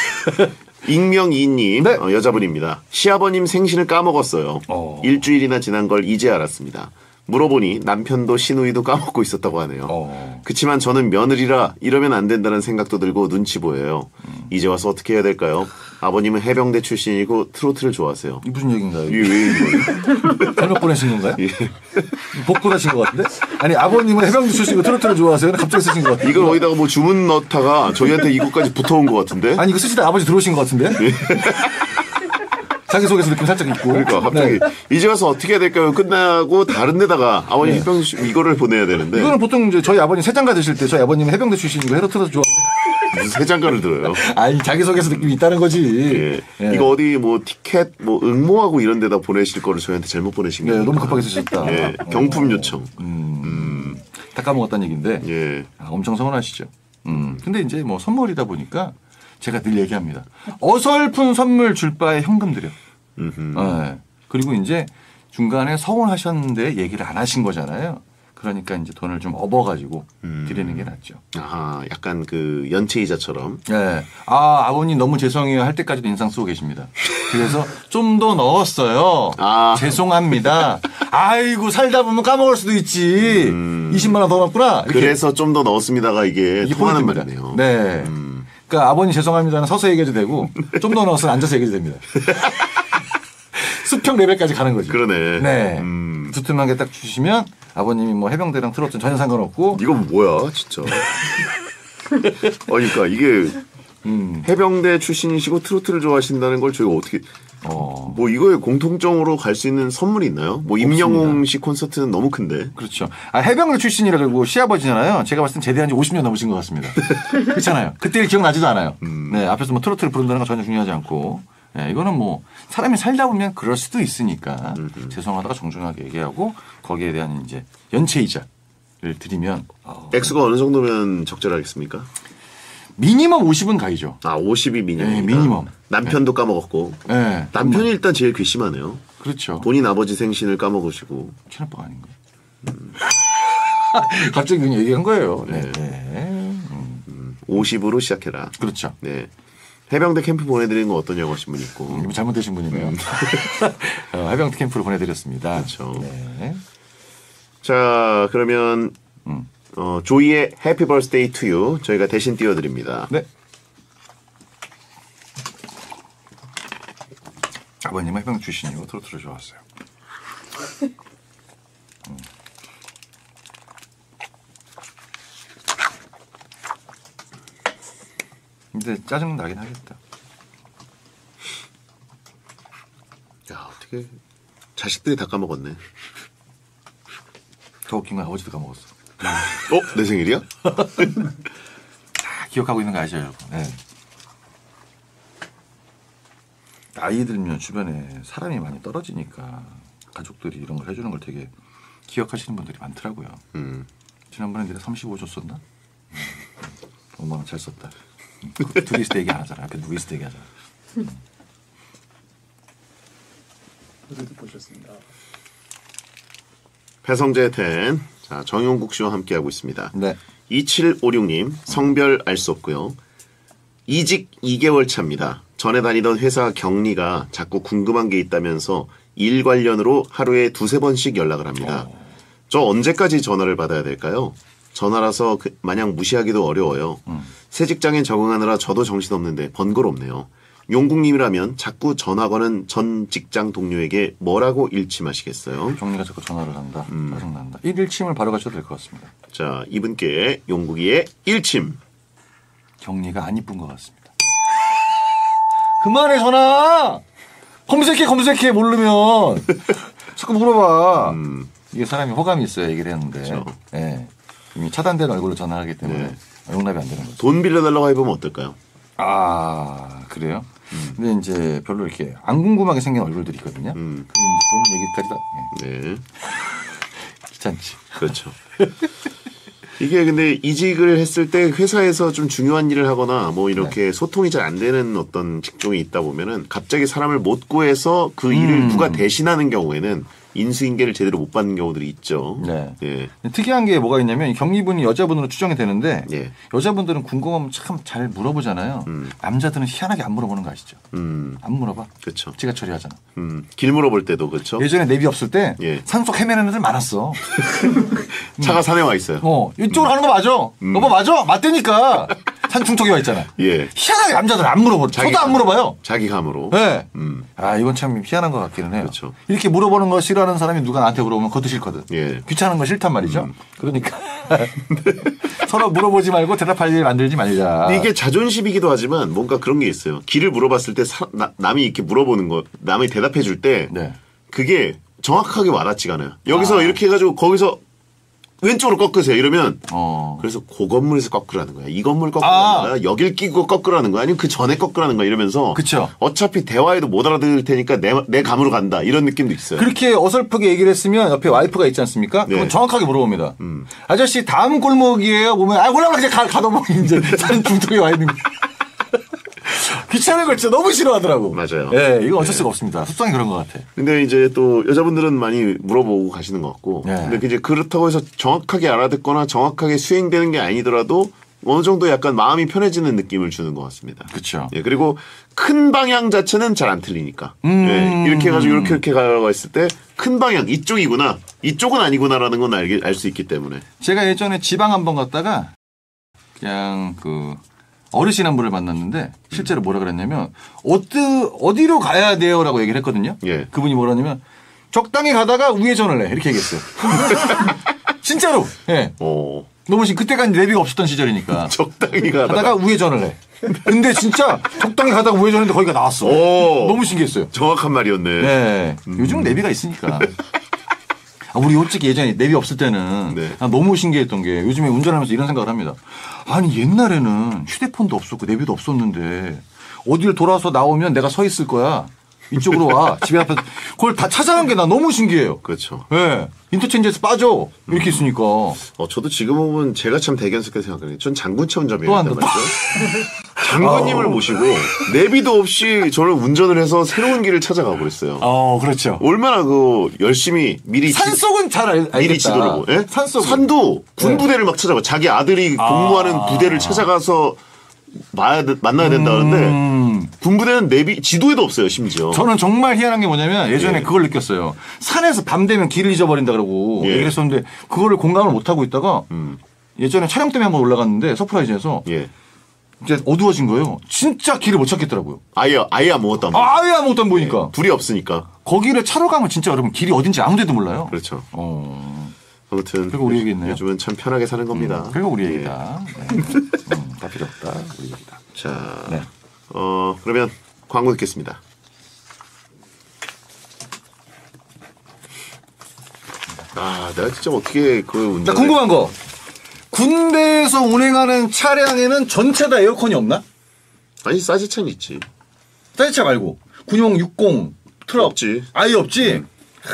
익명이님 네. 여자분입니다. 시아버님 생신을 까먹었어요. 일주일이나 지난 걸 이제 알았습니다. 물어보니 남편도 시누이도 까먹고 있었다고 하네요. 그치만 저는 며느리라 이러면 안 된다는 생각도 들고 눈치 보여요. 이제 와서 어떻게 해야 될까요? 아버님은 해병대 출신이고 트로트를 좋아하세요. 이 무슨 얘기인가요? 이게 왜 이거예요? 잘못 보내신 건가요? 예. 복도하신 것 같은데? 아니 아버님은 해병대 출신이고 트로트를 좋아하세요? 갑자기 쓰신 것 같은데? 이걸 어디다가 뭐 주문 넣다가 저희한테 이거까지 붙어온 것 같은데? 아니 이거 쓰시다 아버지 들어오신 것 같은데? 자기소개서 느낌 살짝 있고. 그러니까 갑자기 네. 이제 와서 어떻게 해야 될까요? 끝나고 다른 데다가 아버님 해병 이거를 보내야 되는데. 이거는 보통 이제 저희 아버님 세장가 드실 때 저희 아버님은 해병대 출신이고 트로트 좋아하는데 무슨 새 장가를 들어요. 아니 자기소개서 느낌이 있다는 거지. 예. 예. 이거 어디 뭐 티켓 뭐 응모하고 이런 데다 보내실 거를 저희한테 잘못 보내신 네, 거예요. 너무 급하게 쓰셨다. 예. 경품 요청. 다 까먹었다는 얘기인데 예. 엄청 서운하시죠. 근데 이제 뭐 선물이다 보니까 제가 늘 얘기합니다. 어설픈 선물 줄 바에 현금 드려. 예. 그리고 이제 중간에 서운하셨는데 얘기를 안 하신 거잖아요. 그러니까 이제 돈을 좀 업어가지고 드리는 게 낫죠. 아, 약간 그 연체이자처럼. 네. 아, 아버님 너무 죄송해요 할 때까지도 인상 쓰고 계십니다. 그래서 좀 더 넣었어요. 아. 죄송합니다. 아이고, 살다 보면 까먹을 수도 있지. 20만 원 더 넣었구나. 이렇게. 그래서 좀 더 넣었습니다.가 이게 통하는 포인트입니다. 말이네요. 네. 그러니까 아버님 죄송합니다는 서서 얘기해도 되고 좀 더 넣었으면 앉아서 얘기해도 됩니다. 수평 레벨까지 가는 거죠. 그러네. 네. 두툼하게 딱 주시면 아버님이 뭐 해병대랑 트로트는 전혀 상관없고 이건 뭐야, 진짜. 그러니까 이게 해병대 출신이시고 트로트를 좋아하신다는 걸 저희가 어떻게 뭐 이거에 공통점으로 갈 수 있는 선물이 있나요? 뭐 임영웅 씨 콘서트는 너무 큰데. 그렇죠. 아, 해병대 출신이라 그러고 시아버지잖아요. 제가 봤을 땐 제대한 지 50년 넘으신 것 같습니다. 그렇잖아요. 그때 일 기억나지도 않아요. 네, 앞에서 뭐 트로트를 부른다는 건 전혀 중요하지 않고. 네, 이거는 뭐 사람이 살다 보면 그럴 수도 있으니까 죄송하다가 정중하게 얘기하고 거기에 대한 이제 연체이자를 드리면 액수가 어느 정도면 적절하겠습니까? 미니멈 50은 가이죠. 아, 50이 미니멈. 네, 미니멈. 남편도 까먹었고. 네, 남편이 일단 제일 괘씸하네요. 그렇죠. 본인 아버지 생신을 까먹으시고. 친아빠가 아닌가? 갑자기 그냥 얘기한 거예요. 네. 네. 50으로 시작해라. 그렇죠. 네. 해병대 캠프 보내드리는 건 어떠냐고 하신 분이 있고. 이분 잘못되신 분이네요. 해병대 캠프로 보내드렸습니다. 그렇죠. 네. 자, 그러면 조이의 해피 버스데이 투 유 저희가 대신 띄워드립니다. 네. 아버님은 해병 출신이고 트로트를 좋아했어요. 근데 짜증 나긴 하겠다. 야, 어떻게 자식들이 다 까먹었네. 더 웃긴 건 아버지도 까먹었어. 내 생일이야? 다 기억하고 있는 거 아시죠, 여러분? 네. 나이 들면 주변에 사람이 많이 떨어지니까 가족들이 이런 걸 해주는 걸 되게 기억하시는 분들이 많더라고요. 지난번에 내가 35 줬었나? 5만 원 잘 썼다. 둘이 있을 때 얘기 안 하잖아. 앞에 누구 있을 때 얘기하잖아. 그래도 보셨습니다. 배성재 텐. 자, 정용국 씨와 함께하고 있습니다. 네. 2756님, 성별 알 수 없고요. 이직 2개월 차입니다. 전에 다니던 회사 경리가 자꾸 궁금한 게 있다면서 일 관련으로 하루에 2-3번씩 연락을 합니다. 저 언제까지 전화를 받아야 될까요? 전화라서 마냥 무시하기도 어려워요. 새 직장에 적응하느라 저도 정신없는데 번거롭네요. 용국님이라면 자꾸 전화 거는 전 직장 동료에게 뭐라고 일침하시겠어요? 정리가 자꾸 전화를 한다. 짜증난다. 1일침을 바로 가셔도 될 것 같습니다. 자, 이분께 용국이의 일침. 경리가 안 이쁜 것 같습니다. 그만해 전화. 검색해 모르면 자꾸 물어봐. 이게 사람이 호감이 있어야 얘기를 했는데 그렇죠. 예. 이미 차단된 얼굴로 전화하기 때문에 네. 용납이 안 되는 거죠. 돈 빌려달라고 해보면 어떨까요? 아 그래요? 근데 이제 별로 이렇게 안 궁금하게 생긴 얼굴들이 있거든요. 그럼 이제 돈 얘기까지 다 네. 귀찮지. 그렇죠. 이게 근데 이직을 했을 때 회사에서 좀 중요한 일을 하거나 뭐 이렇게 소통이 잘 안 되는 어떤 직종이 있다 보면은 갑자기 사람을 못 구해서 그 일을 누가 대신하는 경우에는 인수인계를 제대로 못 받는 경우들이 있죠. 네. 예. 특이한 게 뭐가 있냐면 경리분이 여자분으로 추정이 되는데 예. 여자분들은 궁금하면 참 잘 물어보잖아요. 남자들은 희한하게 안 물어보는 거 아시죠? 안 물어봐. 그렇죠. 지가 처리하잖아. 길 물어볼 때도 그렇죠. 예전에 내비 없을 때 예. 산속 헤매는 애들 많았어. 차가 산에 와 있어요. 이쪽으로 가는 거 맞아. 여보 맞아. 맞다니까. 산 중턱에 와 있잖아. 예. 희한하게 남자들은 안 물어보. 저도 안 물어봐요. 자기 감으로. 네. 아 이건 참 희한한 것 같기는 해요. 그렇죠. 이렇게 물어보는 거 싫어하는 사람이 누가 나한테 물어보면 그것도 싫거든. 예. 귀찮은 거 싫단 말이죠. 그러니까 서로 물어보지 말고 대답할 일 만들지 말자. 근데 이게 자존심이기도 하지만 뭔가 그런 게 있어요. 길을 물어봤을 때 남이 이렇게 물어보는 거, 남이 대답해 줄 때 네. 그게 정확하게 와닿지가 않아요. 여기서 이렇게 해가지고 거기서 왼쪽으로 꺾으세요. 이러면 어. 그래서 그 건물에서 꺾으라는 거야. 이 건물 꺾으라는 거야. 여길 끼고 꺾으라는 거야. 아니면 그 전에 꺾으라는 거야. 이러면서 그쵸. 어차피 대화에도 못 알아들을 테니까 내 감으로 간다. 이런 느낌도 있어요. 그렇게 어설프게 얘기를 했으면 옆에 와이프가 있지 않습니까? 그럼 네. 정확하게 물어봅니다. 아저씨 다음 골목이에요? 보면 올라가 그냥 가다 이제 사는 중턱에 와 있는 거. 귀찮은 걸 진짜 너무 싫어하더라고. 맞아요. 예, 이건 어쩔 수가 없습니다. 습성이 그런 것 같아. 근데 이제 또 여자분들은 많이 물어보고 가시는 것 같고. 네. 근데 이제 그렇다고 해서 정확하게 알아듣거나 정확하게 수행되는 게 아니더라도 어느 정도 약간 마음이 편해지는 느낌을 주는 것 같습니다. 그렇죠. 예, 그리고 큰 방향 자체는 잘 안 틀리니까. 예, 이렇게 해가지고 이렇게 가라고 했을 때 큰 방향 이쪽이구나. 이쪽은 아니구나라는 건 알 수 있기 때문에. 제가 예전에 지방 한번 갔다가 그냥 그 어르신 한 분을 만났는데 실제로 뭐라 그랬냐면 어디로 가야 돼요라고 얘기를 했거든요. 예. 그분이 뭐라냐면 적당히 가다가 우회전을 해 이렇게 얘기했어요. 진짜로. 예. 너무 그때까지 내비가 없었던 시절이니까 적당히 가다가 우회전을 해. 근데 진짜 적당히 가다가 우회전했는데 거기가 나왔어. 너무 신기했어요. 정확한 말이었네. 네. 요즘 내비가 있으니까. 우리 솔직히 예전에 내비 없을 때는 네. 난 너무 신기했던 게 요즘에 운전하면서 이런 생각을 합니다. 아니 옛날에는 휴대폰도 없었고 내비도 없었는데 어디를 돌아서 나오면 내가 서 있을 거야. 이쪽으로 와. 집에 앞에 그걸 다 찾아간 게 나 너무 신기해요. 그렇죠. 네. 인터체인지에서 빠져. 이렇게 있으니까. 저도 지금 보면 제가 참 대견스럽게 생각해요. 전 장군차 또 운전이었단 한다. 말이죠. 장군님을 모시고 내비도 없이 저는 운전을 해서 새로운 길을 찾아가고 그랬어요. 그렇죠. 얼마나 열심히 미리 산속은 잘 알겠다. 미리 지도라고. 예? 산속. 산도 군부대를 막 찾아가. 자기 아들이 복무하는 부대를 찾아가서 만나야 된다 그러는데 군부대는 지도에도 없어요, 심지어. 저는 정말 희한한 게 뭐냐면 예전에 예. 그걸 느꼈어요. 산에서 밤 되면 길을 잊어버린다 그러고 예. 얘기를 했었는데 그거를 공감을 못 하고 있다가 예전에 촬영 때문에 한번 올라갔는데 서프라이즈에서 예. 이제 어두워진 거예요. 진짜 길을 못 찾겠더라고요. 아예 아무것도 안 보여. 아예 아무것도 안 보이니까. 둘이 없으니까. 거기를 차로 가면 진짜 여러분 길이 어딘지 아무데도 몰라요. 그렇죠. 어. 아무튼 그리고 우리 얘기했네요. 요즘은 참 편하게 사는 겁니다. 그리고 우리 예. 얘기다. 네. 다 필요 없다. 우리 얘기다. 자, 네. 그러면 광고 듣겠습니다. 내가 진짜 어떻게 그걸 운전? 자, 궁금한 거. 군대에서 운행하는 차량에는 전체 다 에어컨이 없나? 아니 싸지찬 있지. 사이차 말고 군용 60 트럭 없지. 아예 없지.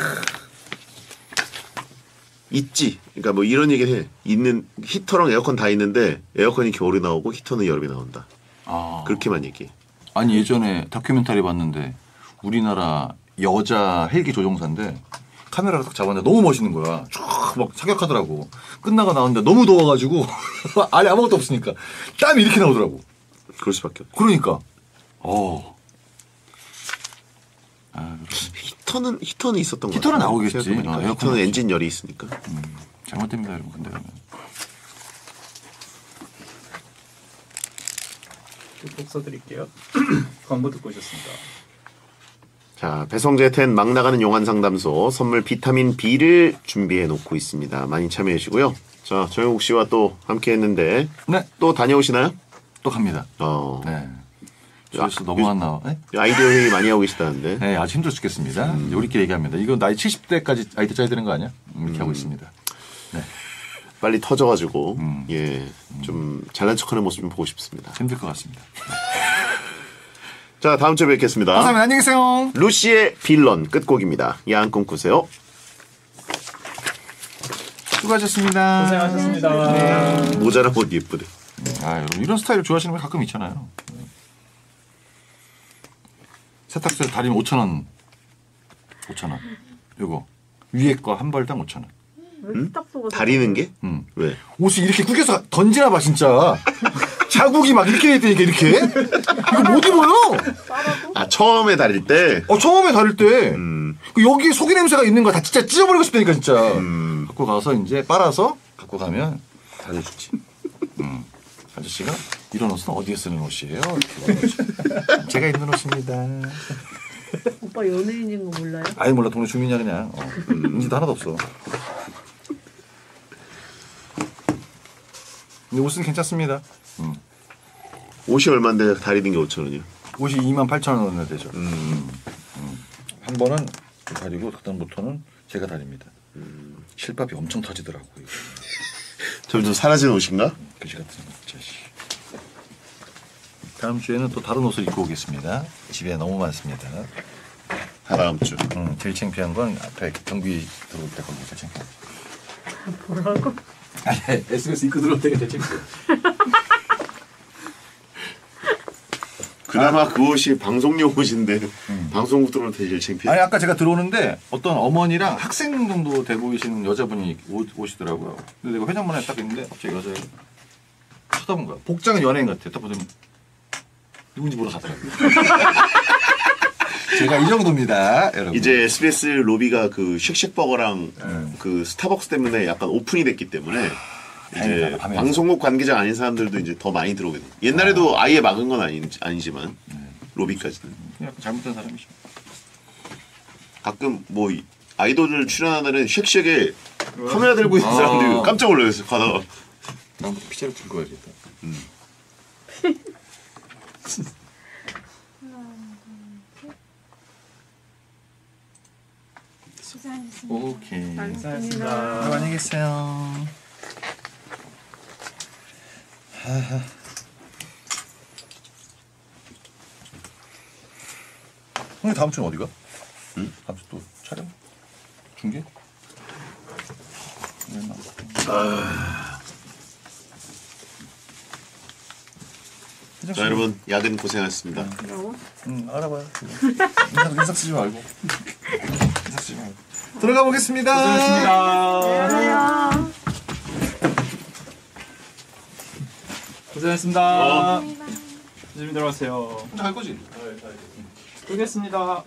있지. 그러니까 뭐 이런 얘기를 해. 있는 히터랑 에어컨 다 있는데 에어컨이 겨울에 나오고 히터는 여름에 나온다. 그렇게만 얘기해. 아니 예전에 다큐멘터리 봤는데 우리나라 여자 헬기 조종사인데 카메라를 딱 잡았는데 너무 멋있는 거야. 쫙 막 사격하더라고. 끝나고 나왔는데 너무 더워가지고 안에 아무것도 없으니까 땀이 이렇게 나오더라고. 그럴 수밖에 없어. 그러니까. 히터는 있었던 거 히터는 같아요. 나오겠지. 생각해보니까. 에어컨은 히터는 엔진 열이 있으니까. 잘못됩니다 여러분. 근데 가면. 꼭 써드릴게요. 광고 듣고 오셨습니다. 자, 배성재 텐 막 나가는 용한 상담소 선물 비타민 B를 준비해 놓고 있습니다. 많이 참여해 주시고요. 자, 정영욱 씨와 또 함께 했는데 네. 또 다녀오시나요? 또 갑니다. 네. 조회수 너무 안 나와. 네? 아이디어 회의 많이 하고 계시다는데. 네, 아주 힘들어 죽겠습니다. 이제 우리끼리 얘기합니다. 이거 나이 70대까지 아이디어 짜야 되는 거 아니야? 이렇게 하고 있습니다. 네. 빨리 터져가지고 좀 잘난 척하는 모습 좀 보고 싶습니다. 힘들 것 같습니다. 자, 다음 주에 뵙겠습니다. 감사합니다. 안녕히 계세요. 루시의 빌런 끝곡입니다. 야한 꿈 꾸세요. 수고하셨습니다. 고생하셨습니다. 모자라 옷 예쁘대. 여러분 이런 스타일 좋아하시는 분 가끔 있잖아요. 세탁소에서 다리면 5,000원. 5,000원. 요거 위에 거 한 벌당 5,000원. 다리는 게? 왜? 옷이 이렇게 구겨서 던지나 봐 진짜. 자국이 막 이렇게 되니까 이렇게. 이거 못 입어요. 처음에 다릴 때? 처음에 다릴 때. 그 여기 속이 냄새가 있는 거 다 진짜 찢어버리고 싶다니까 진짜. 갖고 가서 이제 빨아서 갖고 가면 다려주지. 아저씨가 이런 옷은 어디에 쓰는 옷이에요? 이렇게 제가 입는 옷입니다. 오빠 연예인인 거 몰라요? 아예 몰라. 동네 주민이야 그냥. 인지도 하나도 없어. 근데 옷은 괜찮습니다. 옷이 얼마인데 다리는 게 5,000원이요? 옷이 28,000원에 되죠. 한 번은 다리고 그다음부터는 제가 다립니다. 실밥이 엄청 터지더라고요. 점점 사라지는 옷인가? 그지 같은 자식. 다음 주에는 또 다른 옷을 입고 오겠습니다. 집에 너무 많습니다. 다음 주. 제일 창피한 건 앞에 경비 들어올 때 거기 제일 창피해. 뭐라고? 아니, SBS 입고 들어올 때가 제일 창피해. 그나마 그 옷이 방송용 옷인데 방송국 들어올 때 제일 창피해. 아니 아까 제가 들어오는데 어떤 어머니랑 학생 정도 돼 보이시는 여자분이 오시더라고요. 근데 내가 회전문에 딱 있는데 갑자기 여자애가 쳐다본 거야. 복장은 연예인 같아. 딱 보더니 누군지 물어가더라고요. 제가 이 정도입니다, 여러분. 이제 SBS 로비가 그 쉑쉑버거랑 그 스타벅스 때문에 약간 오픈이 됐기 때문에 이제 다행이다, 밤에 방송국 관계자 아닌 사람들도 이제 더 많이 들어오게 돼. 옛날에도 아예 막은 건 아니지만 로비까지는 그냥 잘못된 사람이죠. 가끔 뭐 아이돌을 출연하는 쉑쉑에 카메라 들고 있는 사람들이 깜짝 놀랐어요. 가다가 다음부터 피자를 들고 와야겠다. 수고하셨습니다. 오케이. 감사합니다. 안녕히 계세요. 형님 다음 주는 어디가? 응? 다음 주 또 촬영? 중계? 자 여러분 야근 고생하셨습니다. 뭐라고? 응 알아봐요. 인상 쓰지 말고. 인상 쓰지 말고. 들어가 보겠습니다. 고생하셨습니다. 고생하셨습니다. 조심히 들어가세요. 혼자 갈 거지? 끄겠습니다.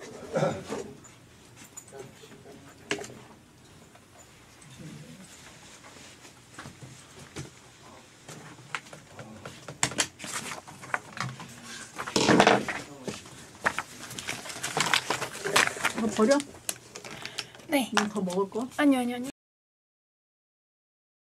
이거 버려? 네. 더 먹을 거? 아니요.